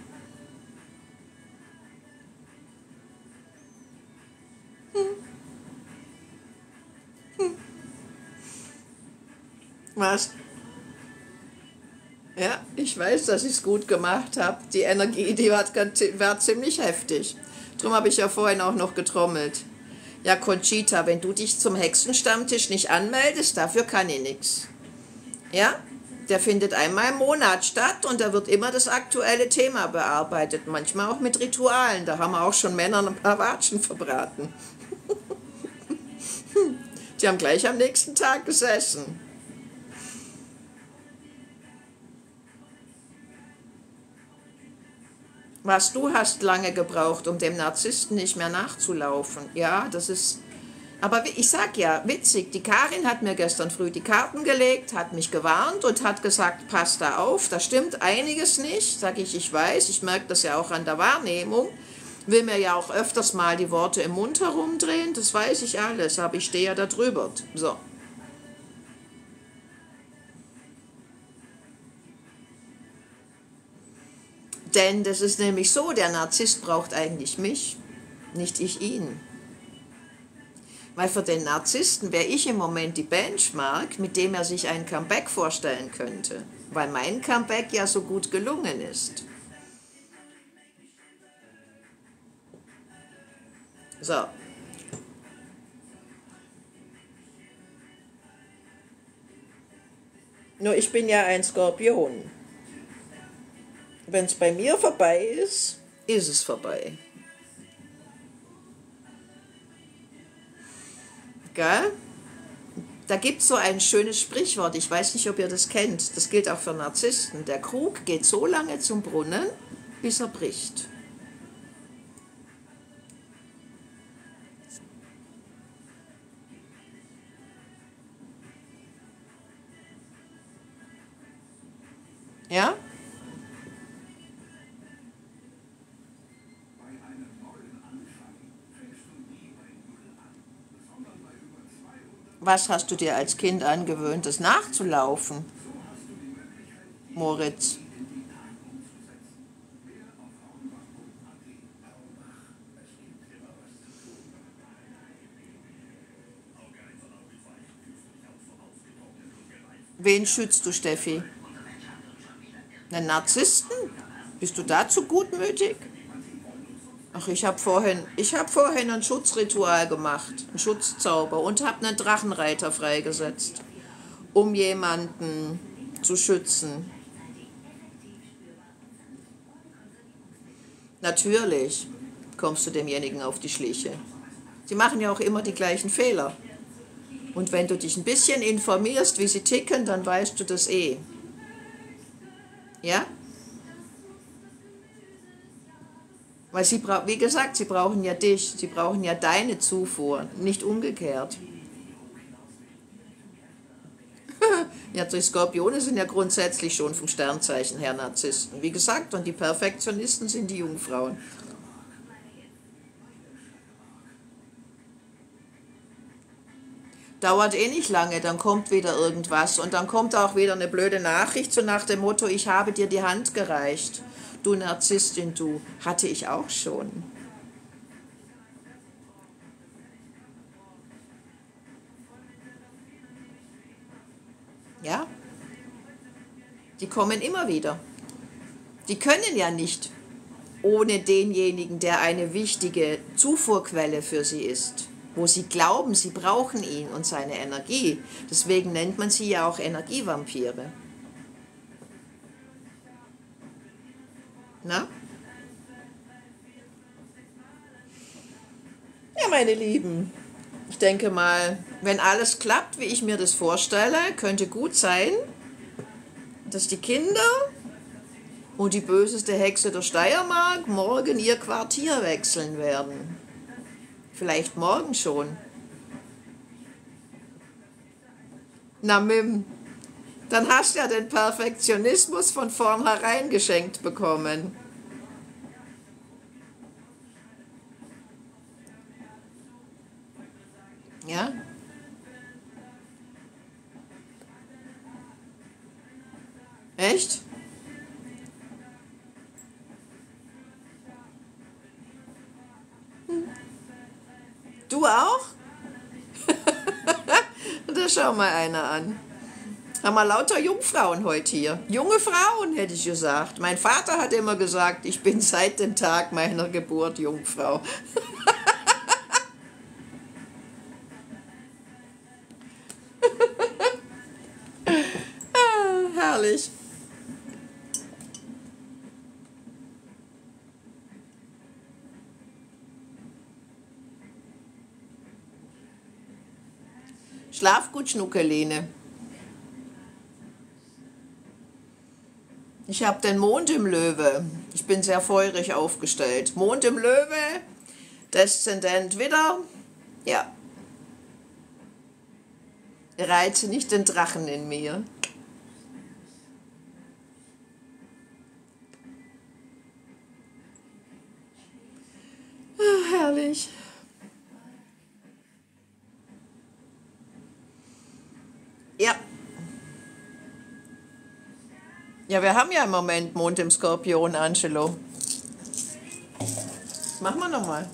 Was? Ja, ich weiß, dass ich es gut gemacht habe. Die Energie, die war ziemlich heftig. Darum habe ich ja vorhin auch noch getrommelt. Ja, Conchita, wenn du dich zum Hexenstammtisch nicht anmeldest, dafür kann ich nichts. Ja, der findet einmal im Monat statt und da wird immer das aktuelle Thema bearbeitet. Manchmal auch mit Ritualen. Da haben wir auch schon Männern ein paar Watschen verbraten. Die haben gleich am nächsten Tag gesessen. Was, du hast lange gebraucht, um dem Narzissten nicht mehr nachzulaufen. Ja, das ist Aber ich sag ja, witzig, die Karin hat mir gestern früh die Karten gelegt, hat mich gewarnt und hat gesagt, pass da auf, da stimmt einiges nicht. Sag ich weiß, ich merke das ja auch an der Wahrnehmung. Will mir ja auch öfters mal die Worte im Mund herumdrehen, das weiß ich alles, aber ich stehe ja da drüber. So. Denn das ist nämlich so, der Narzisst braucht eigentlich mich, nicht ich ihn. Weil für den Narzissten wäre ich im Moment die Benchmark, mit dem er sich ein Comeback vorstellen könnte. Weil mein Comeback ja so gut gelungen ist. So. Nur ich bin ja ein Skorpion. Wenn es bei mir vorbei ist, ist es vorbei. Gell? Da gibt es so ein schönes Sprichwort, ich weiß nicht, ob ihr das kennt, das gilt auch für Narzissten. Der Krug geht so lange zum Brunnen, bis er bricht. Ja? Was hast du dir als Kind angewöhnt, das nachzulaufen, Moritz? Wen schützt du, Steffi? Einen Narzissten? Bist du dazu gutmütig? Ach, ich habe vorhin ein Schutzritual gemacht, einen Schutzzauber und habe einen Drachenreiter freigesetzt, um jemanden zu schützen. Natürlich kommst du demjenigen auf die Schliche. Sie machen ja auch immer die gleichen Fehler. Und wenn du dich ein bisschen informierst, wie sie ticken, dann weißt du das eh. Ja? Weil wie gesagt, sie brauchen ja dich, sie brauchen ja deine Zufuhr, nicht umgekehrt. Ja, die Skorpione sind ja grundsätzlich schon vom Sternzeichen her Narzissten. Wie gesagt, und die Perfektionisten sind die Jungfrauen. Dauert eh nicht lange, dann kommt wieder irgendwas und dann kommt auch wieder eine blöde Nachricht, so nach dem Motto, ich habe dir die Hand gereicht. Du Narzisstin, du, hatte ich auch schon. Ja? Die kommen immer wieder. Die können ja nicht ohne denjenigen, der eine wichtige Zufuhrquelle für sie ist, wo sie glauben, sie brauchen ihn und seine Energie. Deswegen nennt man sie ja auch Energievampire. Na? Ja, meine Lieben, ich denke mal, wenn alles klappt, wie ich mir das vorstelle, könnte gut sein, dass die Kinder und die böseste Hexe der Steiermark morgen ihr Quartier wechseln werden. Vielleicht morgen schon. Na Mim, dann hast du ja den Perfektionismus von vornherein geschenkt bekommen. Ja? Echt? Du auch? Da schau mal einer an. Haben wir lauter Jungfrauen heute hier. Junge Frauen, hätte ich gesagt. Mein Vater hat immer gesagt, ich bin seit dem Tag meiner Geburt Jungfrau. Herrlich. Schlaf gut, Schnuckeline. Ich habe den Mond im Löwe. Ich bin sehr feurig aufgestellt. Mond im Löwe, Deszendent Widder. Ja, Reize nicht den Drachen in mir. Ah, herrlich. Ja. Ja, wir haben ja im Moment Mond im Skorpion, Angelo. Das machen wir nochmal.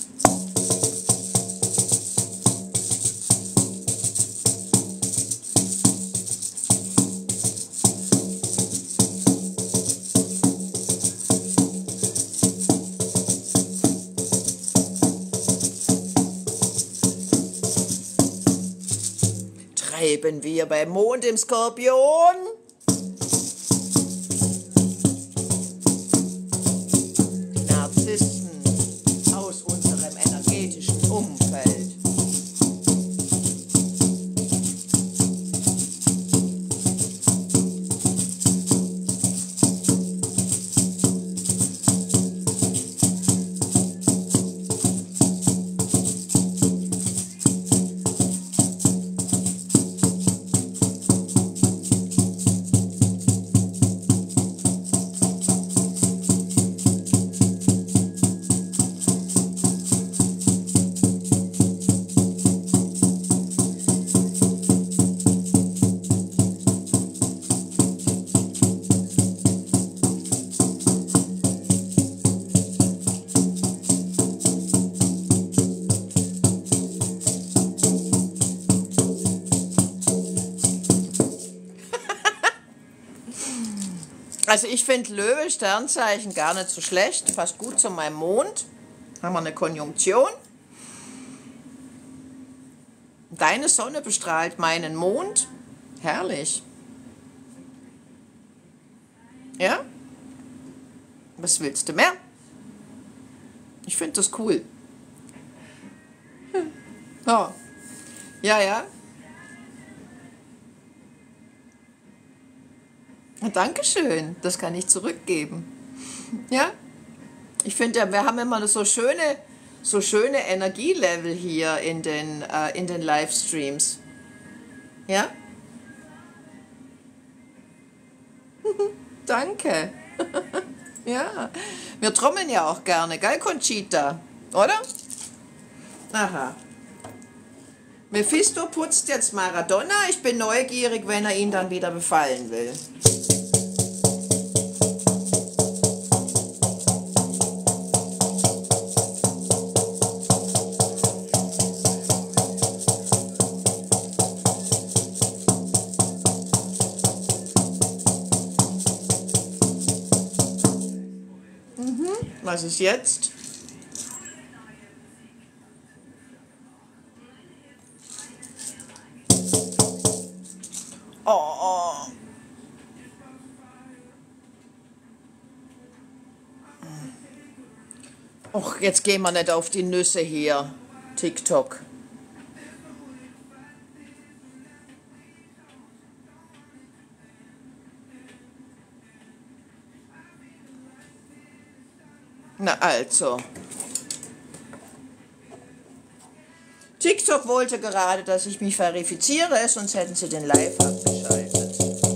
Treiben wir beim Mond im Skorpion. Narzissten aus unserem energetischen Umfeld. Also ich finde Löwe, Sternzeichen gar nicht so schlecht, passt gut zu meinem Mond. Haben wir eine Konjunktion. Deine Sonne bestrahlt meinen Mond. Herrlich. Ja? Was willst du mehr? Ich finde das cool. Oh. Ja, ja. Dankeschön, das kann ich zurückgeben. Ja, ich finde, wir haben immer so schöne Energielevel hier in den Livestreams. Ja, danke. Ja, wir trommeln ja auch gerne, gell, Conchita, oder? Aha. Mephisto putzt jetzt Maradona. Ich bin neugierig, wenn er ihn dann wieder befallen will. Was ist jetzt? Oh. Och, jetzt gehen wir nicht auf die Nüsse hier. TikTok. Na also. TikTok wollte gerade, dass ich mich verifiziere, sonst hätten sie den Live abgeschaltet.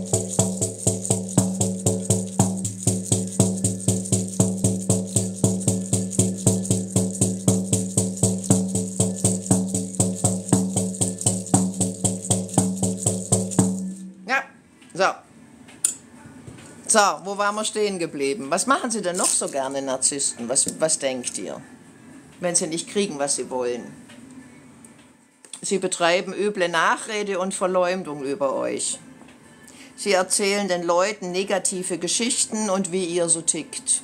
Ja, so. So, wo waren wir stehen geblieben? Was machen sie denn noch so gerne, Narzissten? Was denkt ihr? Wenn sie nicht kriegen, was sie wollen. Sie betreiben üble Nachrede und Verleumdung über euch. Sie erzählen den Leuten negative Geschichten und wie ihr so tickt.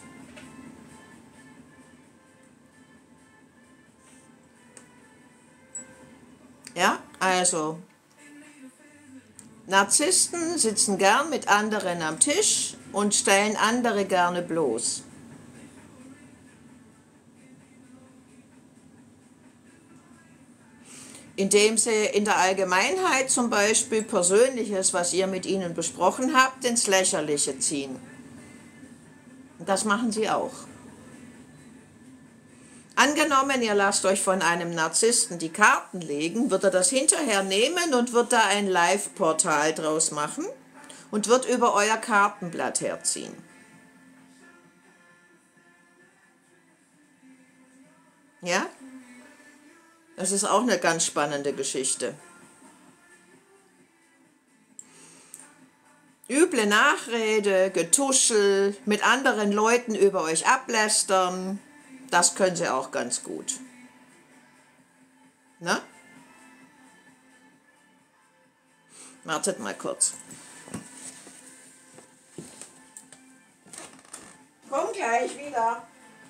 Ja, also Narzissten sitzen gern mit anderen am Tisch und stellen andere gerne bloß. Indem sie in der Allgemeinheit zum Beispiel Persönliches, was ihr mit ihnen besprochen habt, ins Lächerliche ziehen. Das machen sie auch. Angenommen, ihr lasst euch von einem Narzissten die Karten legen, wird er das hinterher nehmen und wird da ein Live-Portal draus machen und wird über euer Kartenblatt herziehen. Ja? Das ist auch eine ganz spannende Geschichte. Üble Nachrede, Getuschel, mit anderen Leuten über euch ablästern, das können sie auch ganz gut. Ne? Wartet mal kurz. Komm gleich wieder.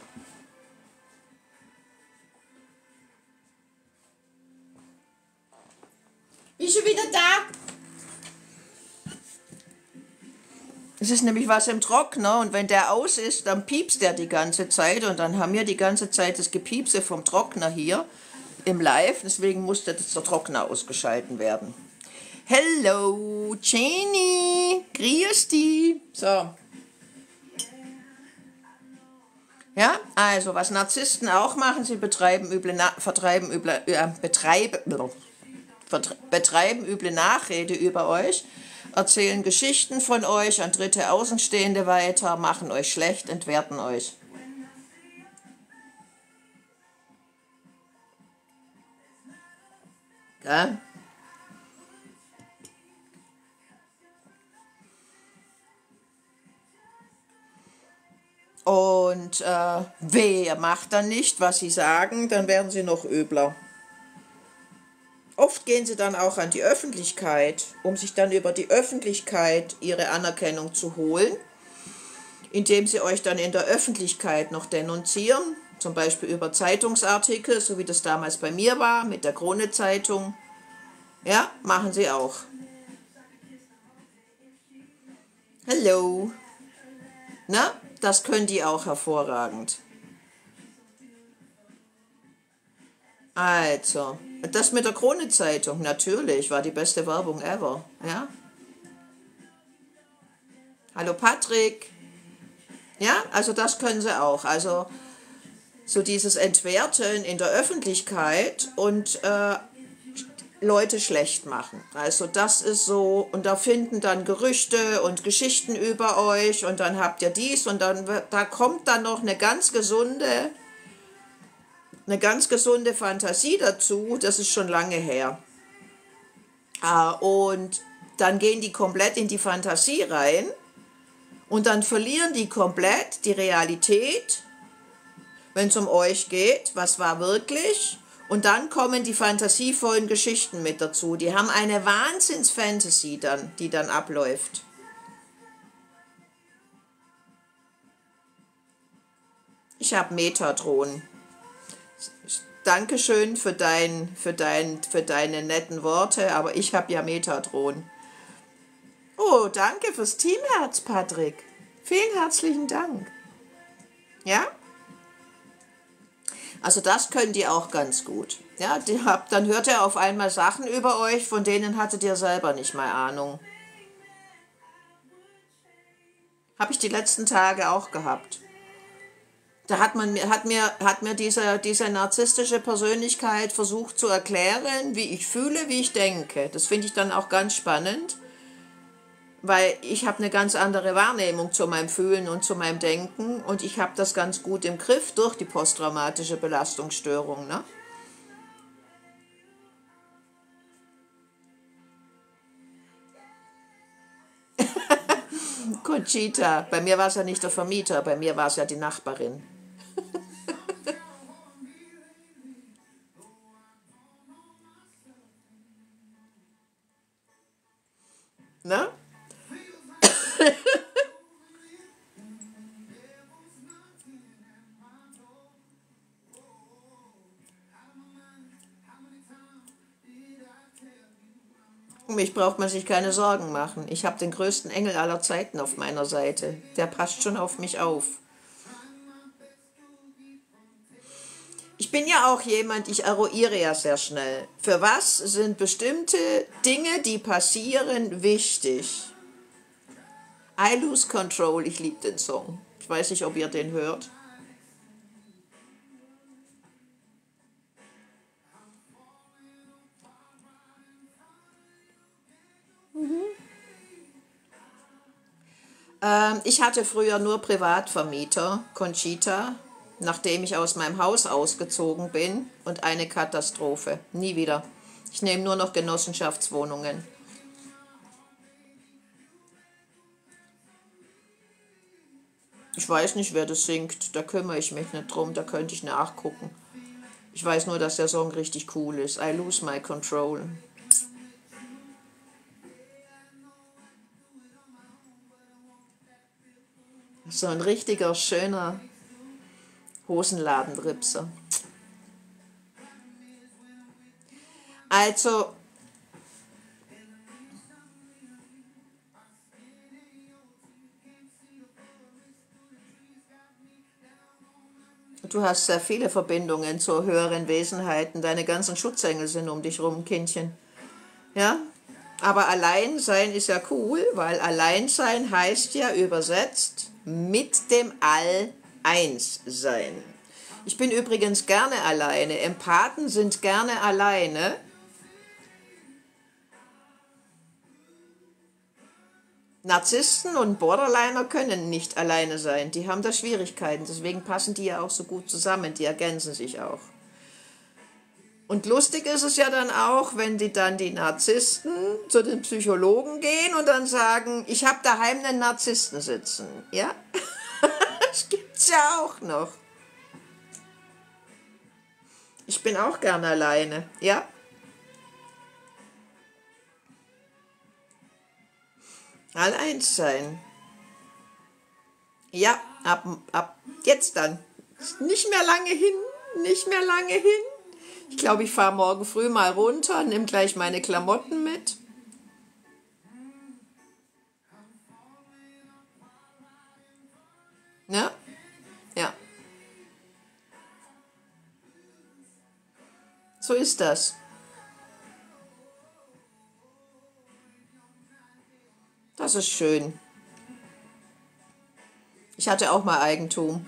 Bist du wieder da? Es ist nämlich was im Trockner und wenn der aus ist, dann piepst der die ganze Zeit und dann haben wir die ganze Zeit das Gepiepse vom Trockner hier im Live, deswegen musste der Trockner ausgeschalten werden. Hello, Jenny, grüß dich. So. Ja, also was Narzissten auch machen, sie betreiben üble Nachrede über euch, erzählen Geschichten von euch an dritte Außenstehende weiter, machen euch schlecht, entwerten euch. Ja? Und wer macht dann nicht, was sie sagen, dann werden sie noch übler. Oft gehen sie dann auch an die Öffentlichkeit, um sich dann über die Öffentlichkeit ihre Anerkennung zu holen, indem sie euch dann in der Öffentlichkeit noch denunzieren, zum Beispiel über Zeitungsartikel, so wie das damals bei mir war, mit der Krone-Zeitung. Ja, machen sie auch. Hallo. Na, das können die auch hervorragend. Also, das mit der Krone-Zeitung, natürlich, war die beste Werbung ever. Ja? Hallo Patrick. Ja, also das können sie auch. Also so dieses Entwerten in der Öffentlichkeit und Leute schlecht machen. Also das ist so, und da finden dann Gerüchte und Geschichten über euch und dann habt ihr dies und dann da kommt dann noch eine ganz gesunde Fantasie dazu, das ist schon lange her. Und dann gehen die komplett in die Fantasie rein und dann verlieren die komplett die Realität, wenn es um euch geht, was war wirklich, und dann kommen die fantasievollen Geschichten mit dazu. Die haben eine Wahnsinns-Fantasy dann, die dann abläuft. Ich habe Metatron. Dankeschön für deine netten Worte, aber ich habe ja Metatron. Oh, danke fürs Teamherz, Patrick. Vielen herzlichen Dank. Ja? Also das könnt ihr auch ganz gut. Ja, dann hört ihr auf einmal Sachen über euch, von denen hattet ihr selber nicht mal Ahnung. Habe ich die letzten Tage auch gehabt. Da hat mir diese narzisstische Persönlichkeit versucht zu erklären, wie ich fühle, wie ich denke. Das finde ich dann auch ganz spannend, weil ich habe eine ganz andere Wahrnehmung zu meinem Fühlen und zu meinem Denken und ich habe das ganz gut im Griff durch die posttraumatische Belastungsstörung. Ne? Conchita, bei mir war es ja nicht der Vermieter, bei mir war es ja die Nachbarin. Ne? Um mich braucht man sich keine Sorgen machen. Ich habe den größten Engel aller Zeiten auf meiner Seite. Der passt schon auf mich auf. Ich bin ja auch jemand, ich eruiere ja sehr schnell. Für was sind bestimmte Dinge, die passieren, wichtig? I Lose Control, ich liebe den Song. Ich weiß nicht, ob ihr den hört. Ich hatte früher nur Privatvermieter, Conchita, nachdem ich aus meinem Haus ausgezogen bin, und eine Katastrophe. Nie wieder. Ich nehme nur noch Genossenschaftswohnungen. Ich weiß nicht, wer das singt, da kümmere ich mich nicht drum, da könnte ich nachgucken. Ich weiß nur, dass der Song richtig cool ist. I Lose My Control. So ein richtiger, schöner Hosenladenripser. Also, du hast sehr viele Verbindungen zu höheren Wesenheiten. Deine ganzen Schutzengel sind um dich rum, Kindchen. Ja? Aber Alleinsein ist ja cool, weil Alleinsein heißt ja übersetzt mit dem All eins sein. Ich bin übrigens gerne alleine. Empathen sind gerne alleine. Narzissten und Borderliner können nicht alleine sein. Die haben da Schwierigkeiten. Deswegen passen die ja auch so gut zusammen. Die ergänzen sich auch. Und lustig ist es ja dann auch, wenn die Narzissten zu den Psychologen gehen und dann sagen, ich habe daheim einen Narzissten sitzen. Ja, das gibt's ja auch noch. Ich bin auch gern alleine. Ja. Allein sein. Ja, ab jetzt dann. Nicht mehr lange hin, nicht mehr lange hin. Ich glaube, ich fahre morgen früh mal runter, nehme gleich meine Klamotten mit. Ne? Ja. So ist das. Das ist schön. Ich hatte auch mal Eigentum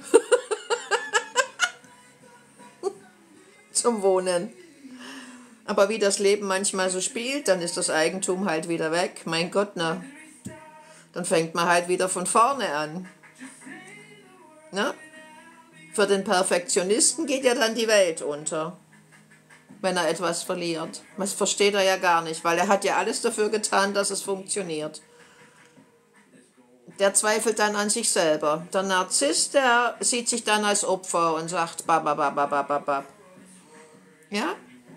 zum Wohnen. Aber wie das Leben manchmal so spielt, dann ist das Eigentum halt wieder weg. Mein Gott, na, dann fängt man halt wieder von vorne an. Na? Für den Perfektionisten geht ja dann die Welt unter, wenn er etwas verliert. Das versteht er ja gar nicht, weil er hat ja alles dafür getan, dass es funktioniert. Der zweifelt dann an sich selber. Der Narzisst, der sieht sich dann als Opfer und sagt, babababababab. Ja?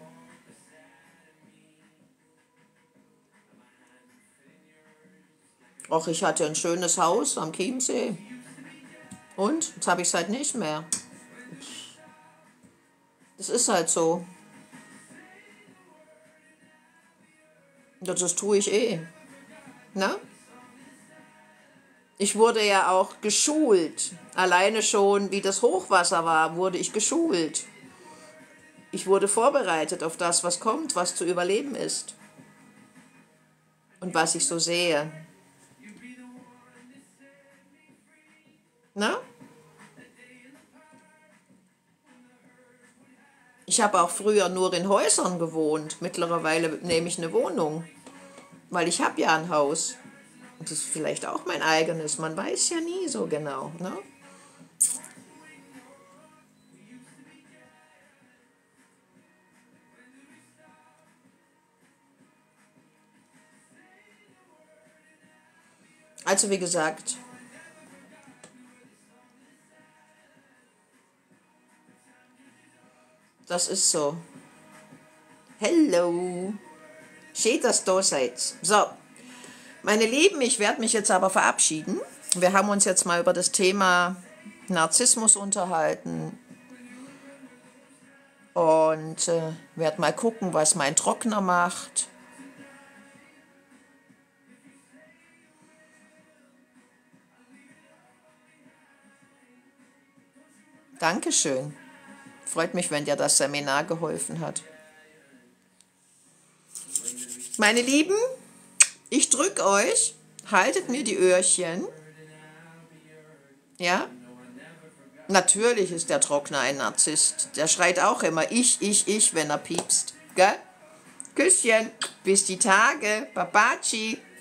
Och, ich hatte ein schönes Haus am Chiemsee. Und? Jetzt habe ich es halt nicht mehr. Das ist halt so. Das tue ich eh. Na? Ich wurde ja auch geschult. Alleine schon, wie das Hochwasser war, wurde ich geschult. Ich wurde vorbereitet auf das, was kommt, was zu überleben ist. Und was ich so sehe. Na? Ich habe auch früher nur in Häusern gewohnt. Mittlerweile nehme ich eine Wohnung. Weil ich habe ja ein Haus. Und das ist vielleicht auch mein eigenes. Man weiß ja nie so genau. Ne? Also wie gesagt, das ist so. Hello. Schön, dass ihr da seid. So, meine Lieben, ich werde mich jetzt aber verabschieden. Wir haben uns jetzt mal über das Thema Narzissmus unterhalten. Und werde mal gucken, was mein Trockner macht. Dankeschön. Freut mich, wenn dir das Seminar geholfen hat. Meine Lieben, ich drücke euch, haltet mir die Öhrchen. Ja? Natürlich ist der Trockner ein Narzisst. Der schreit auch immer ich, wenn er piepst. Gell? Küsschen, bis die Tage. Babaci.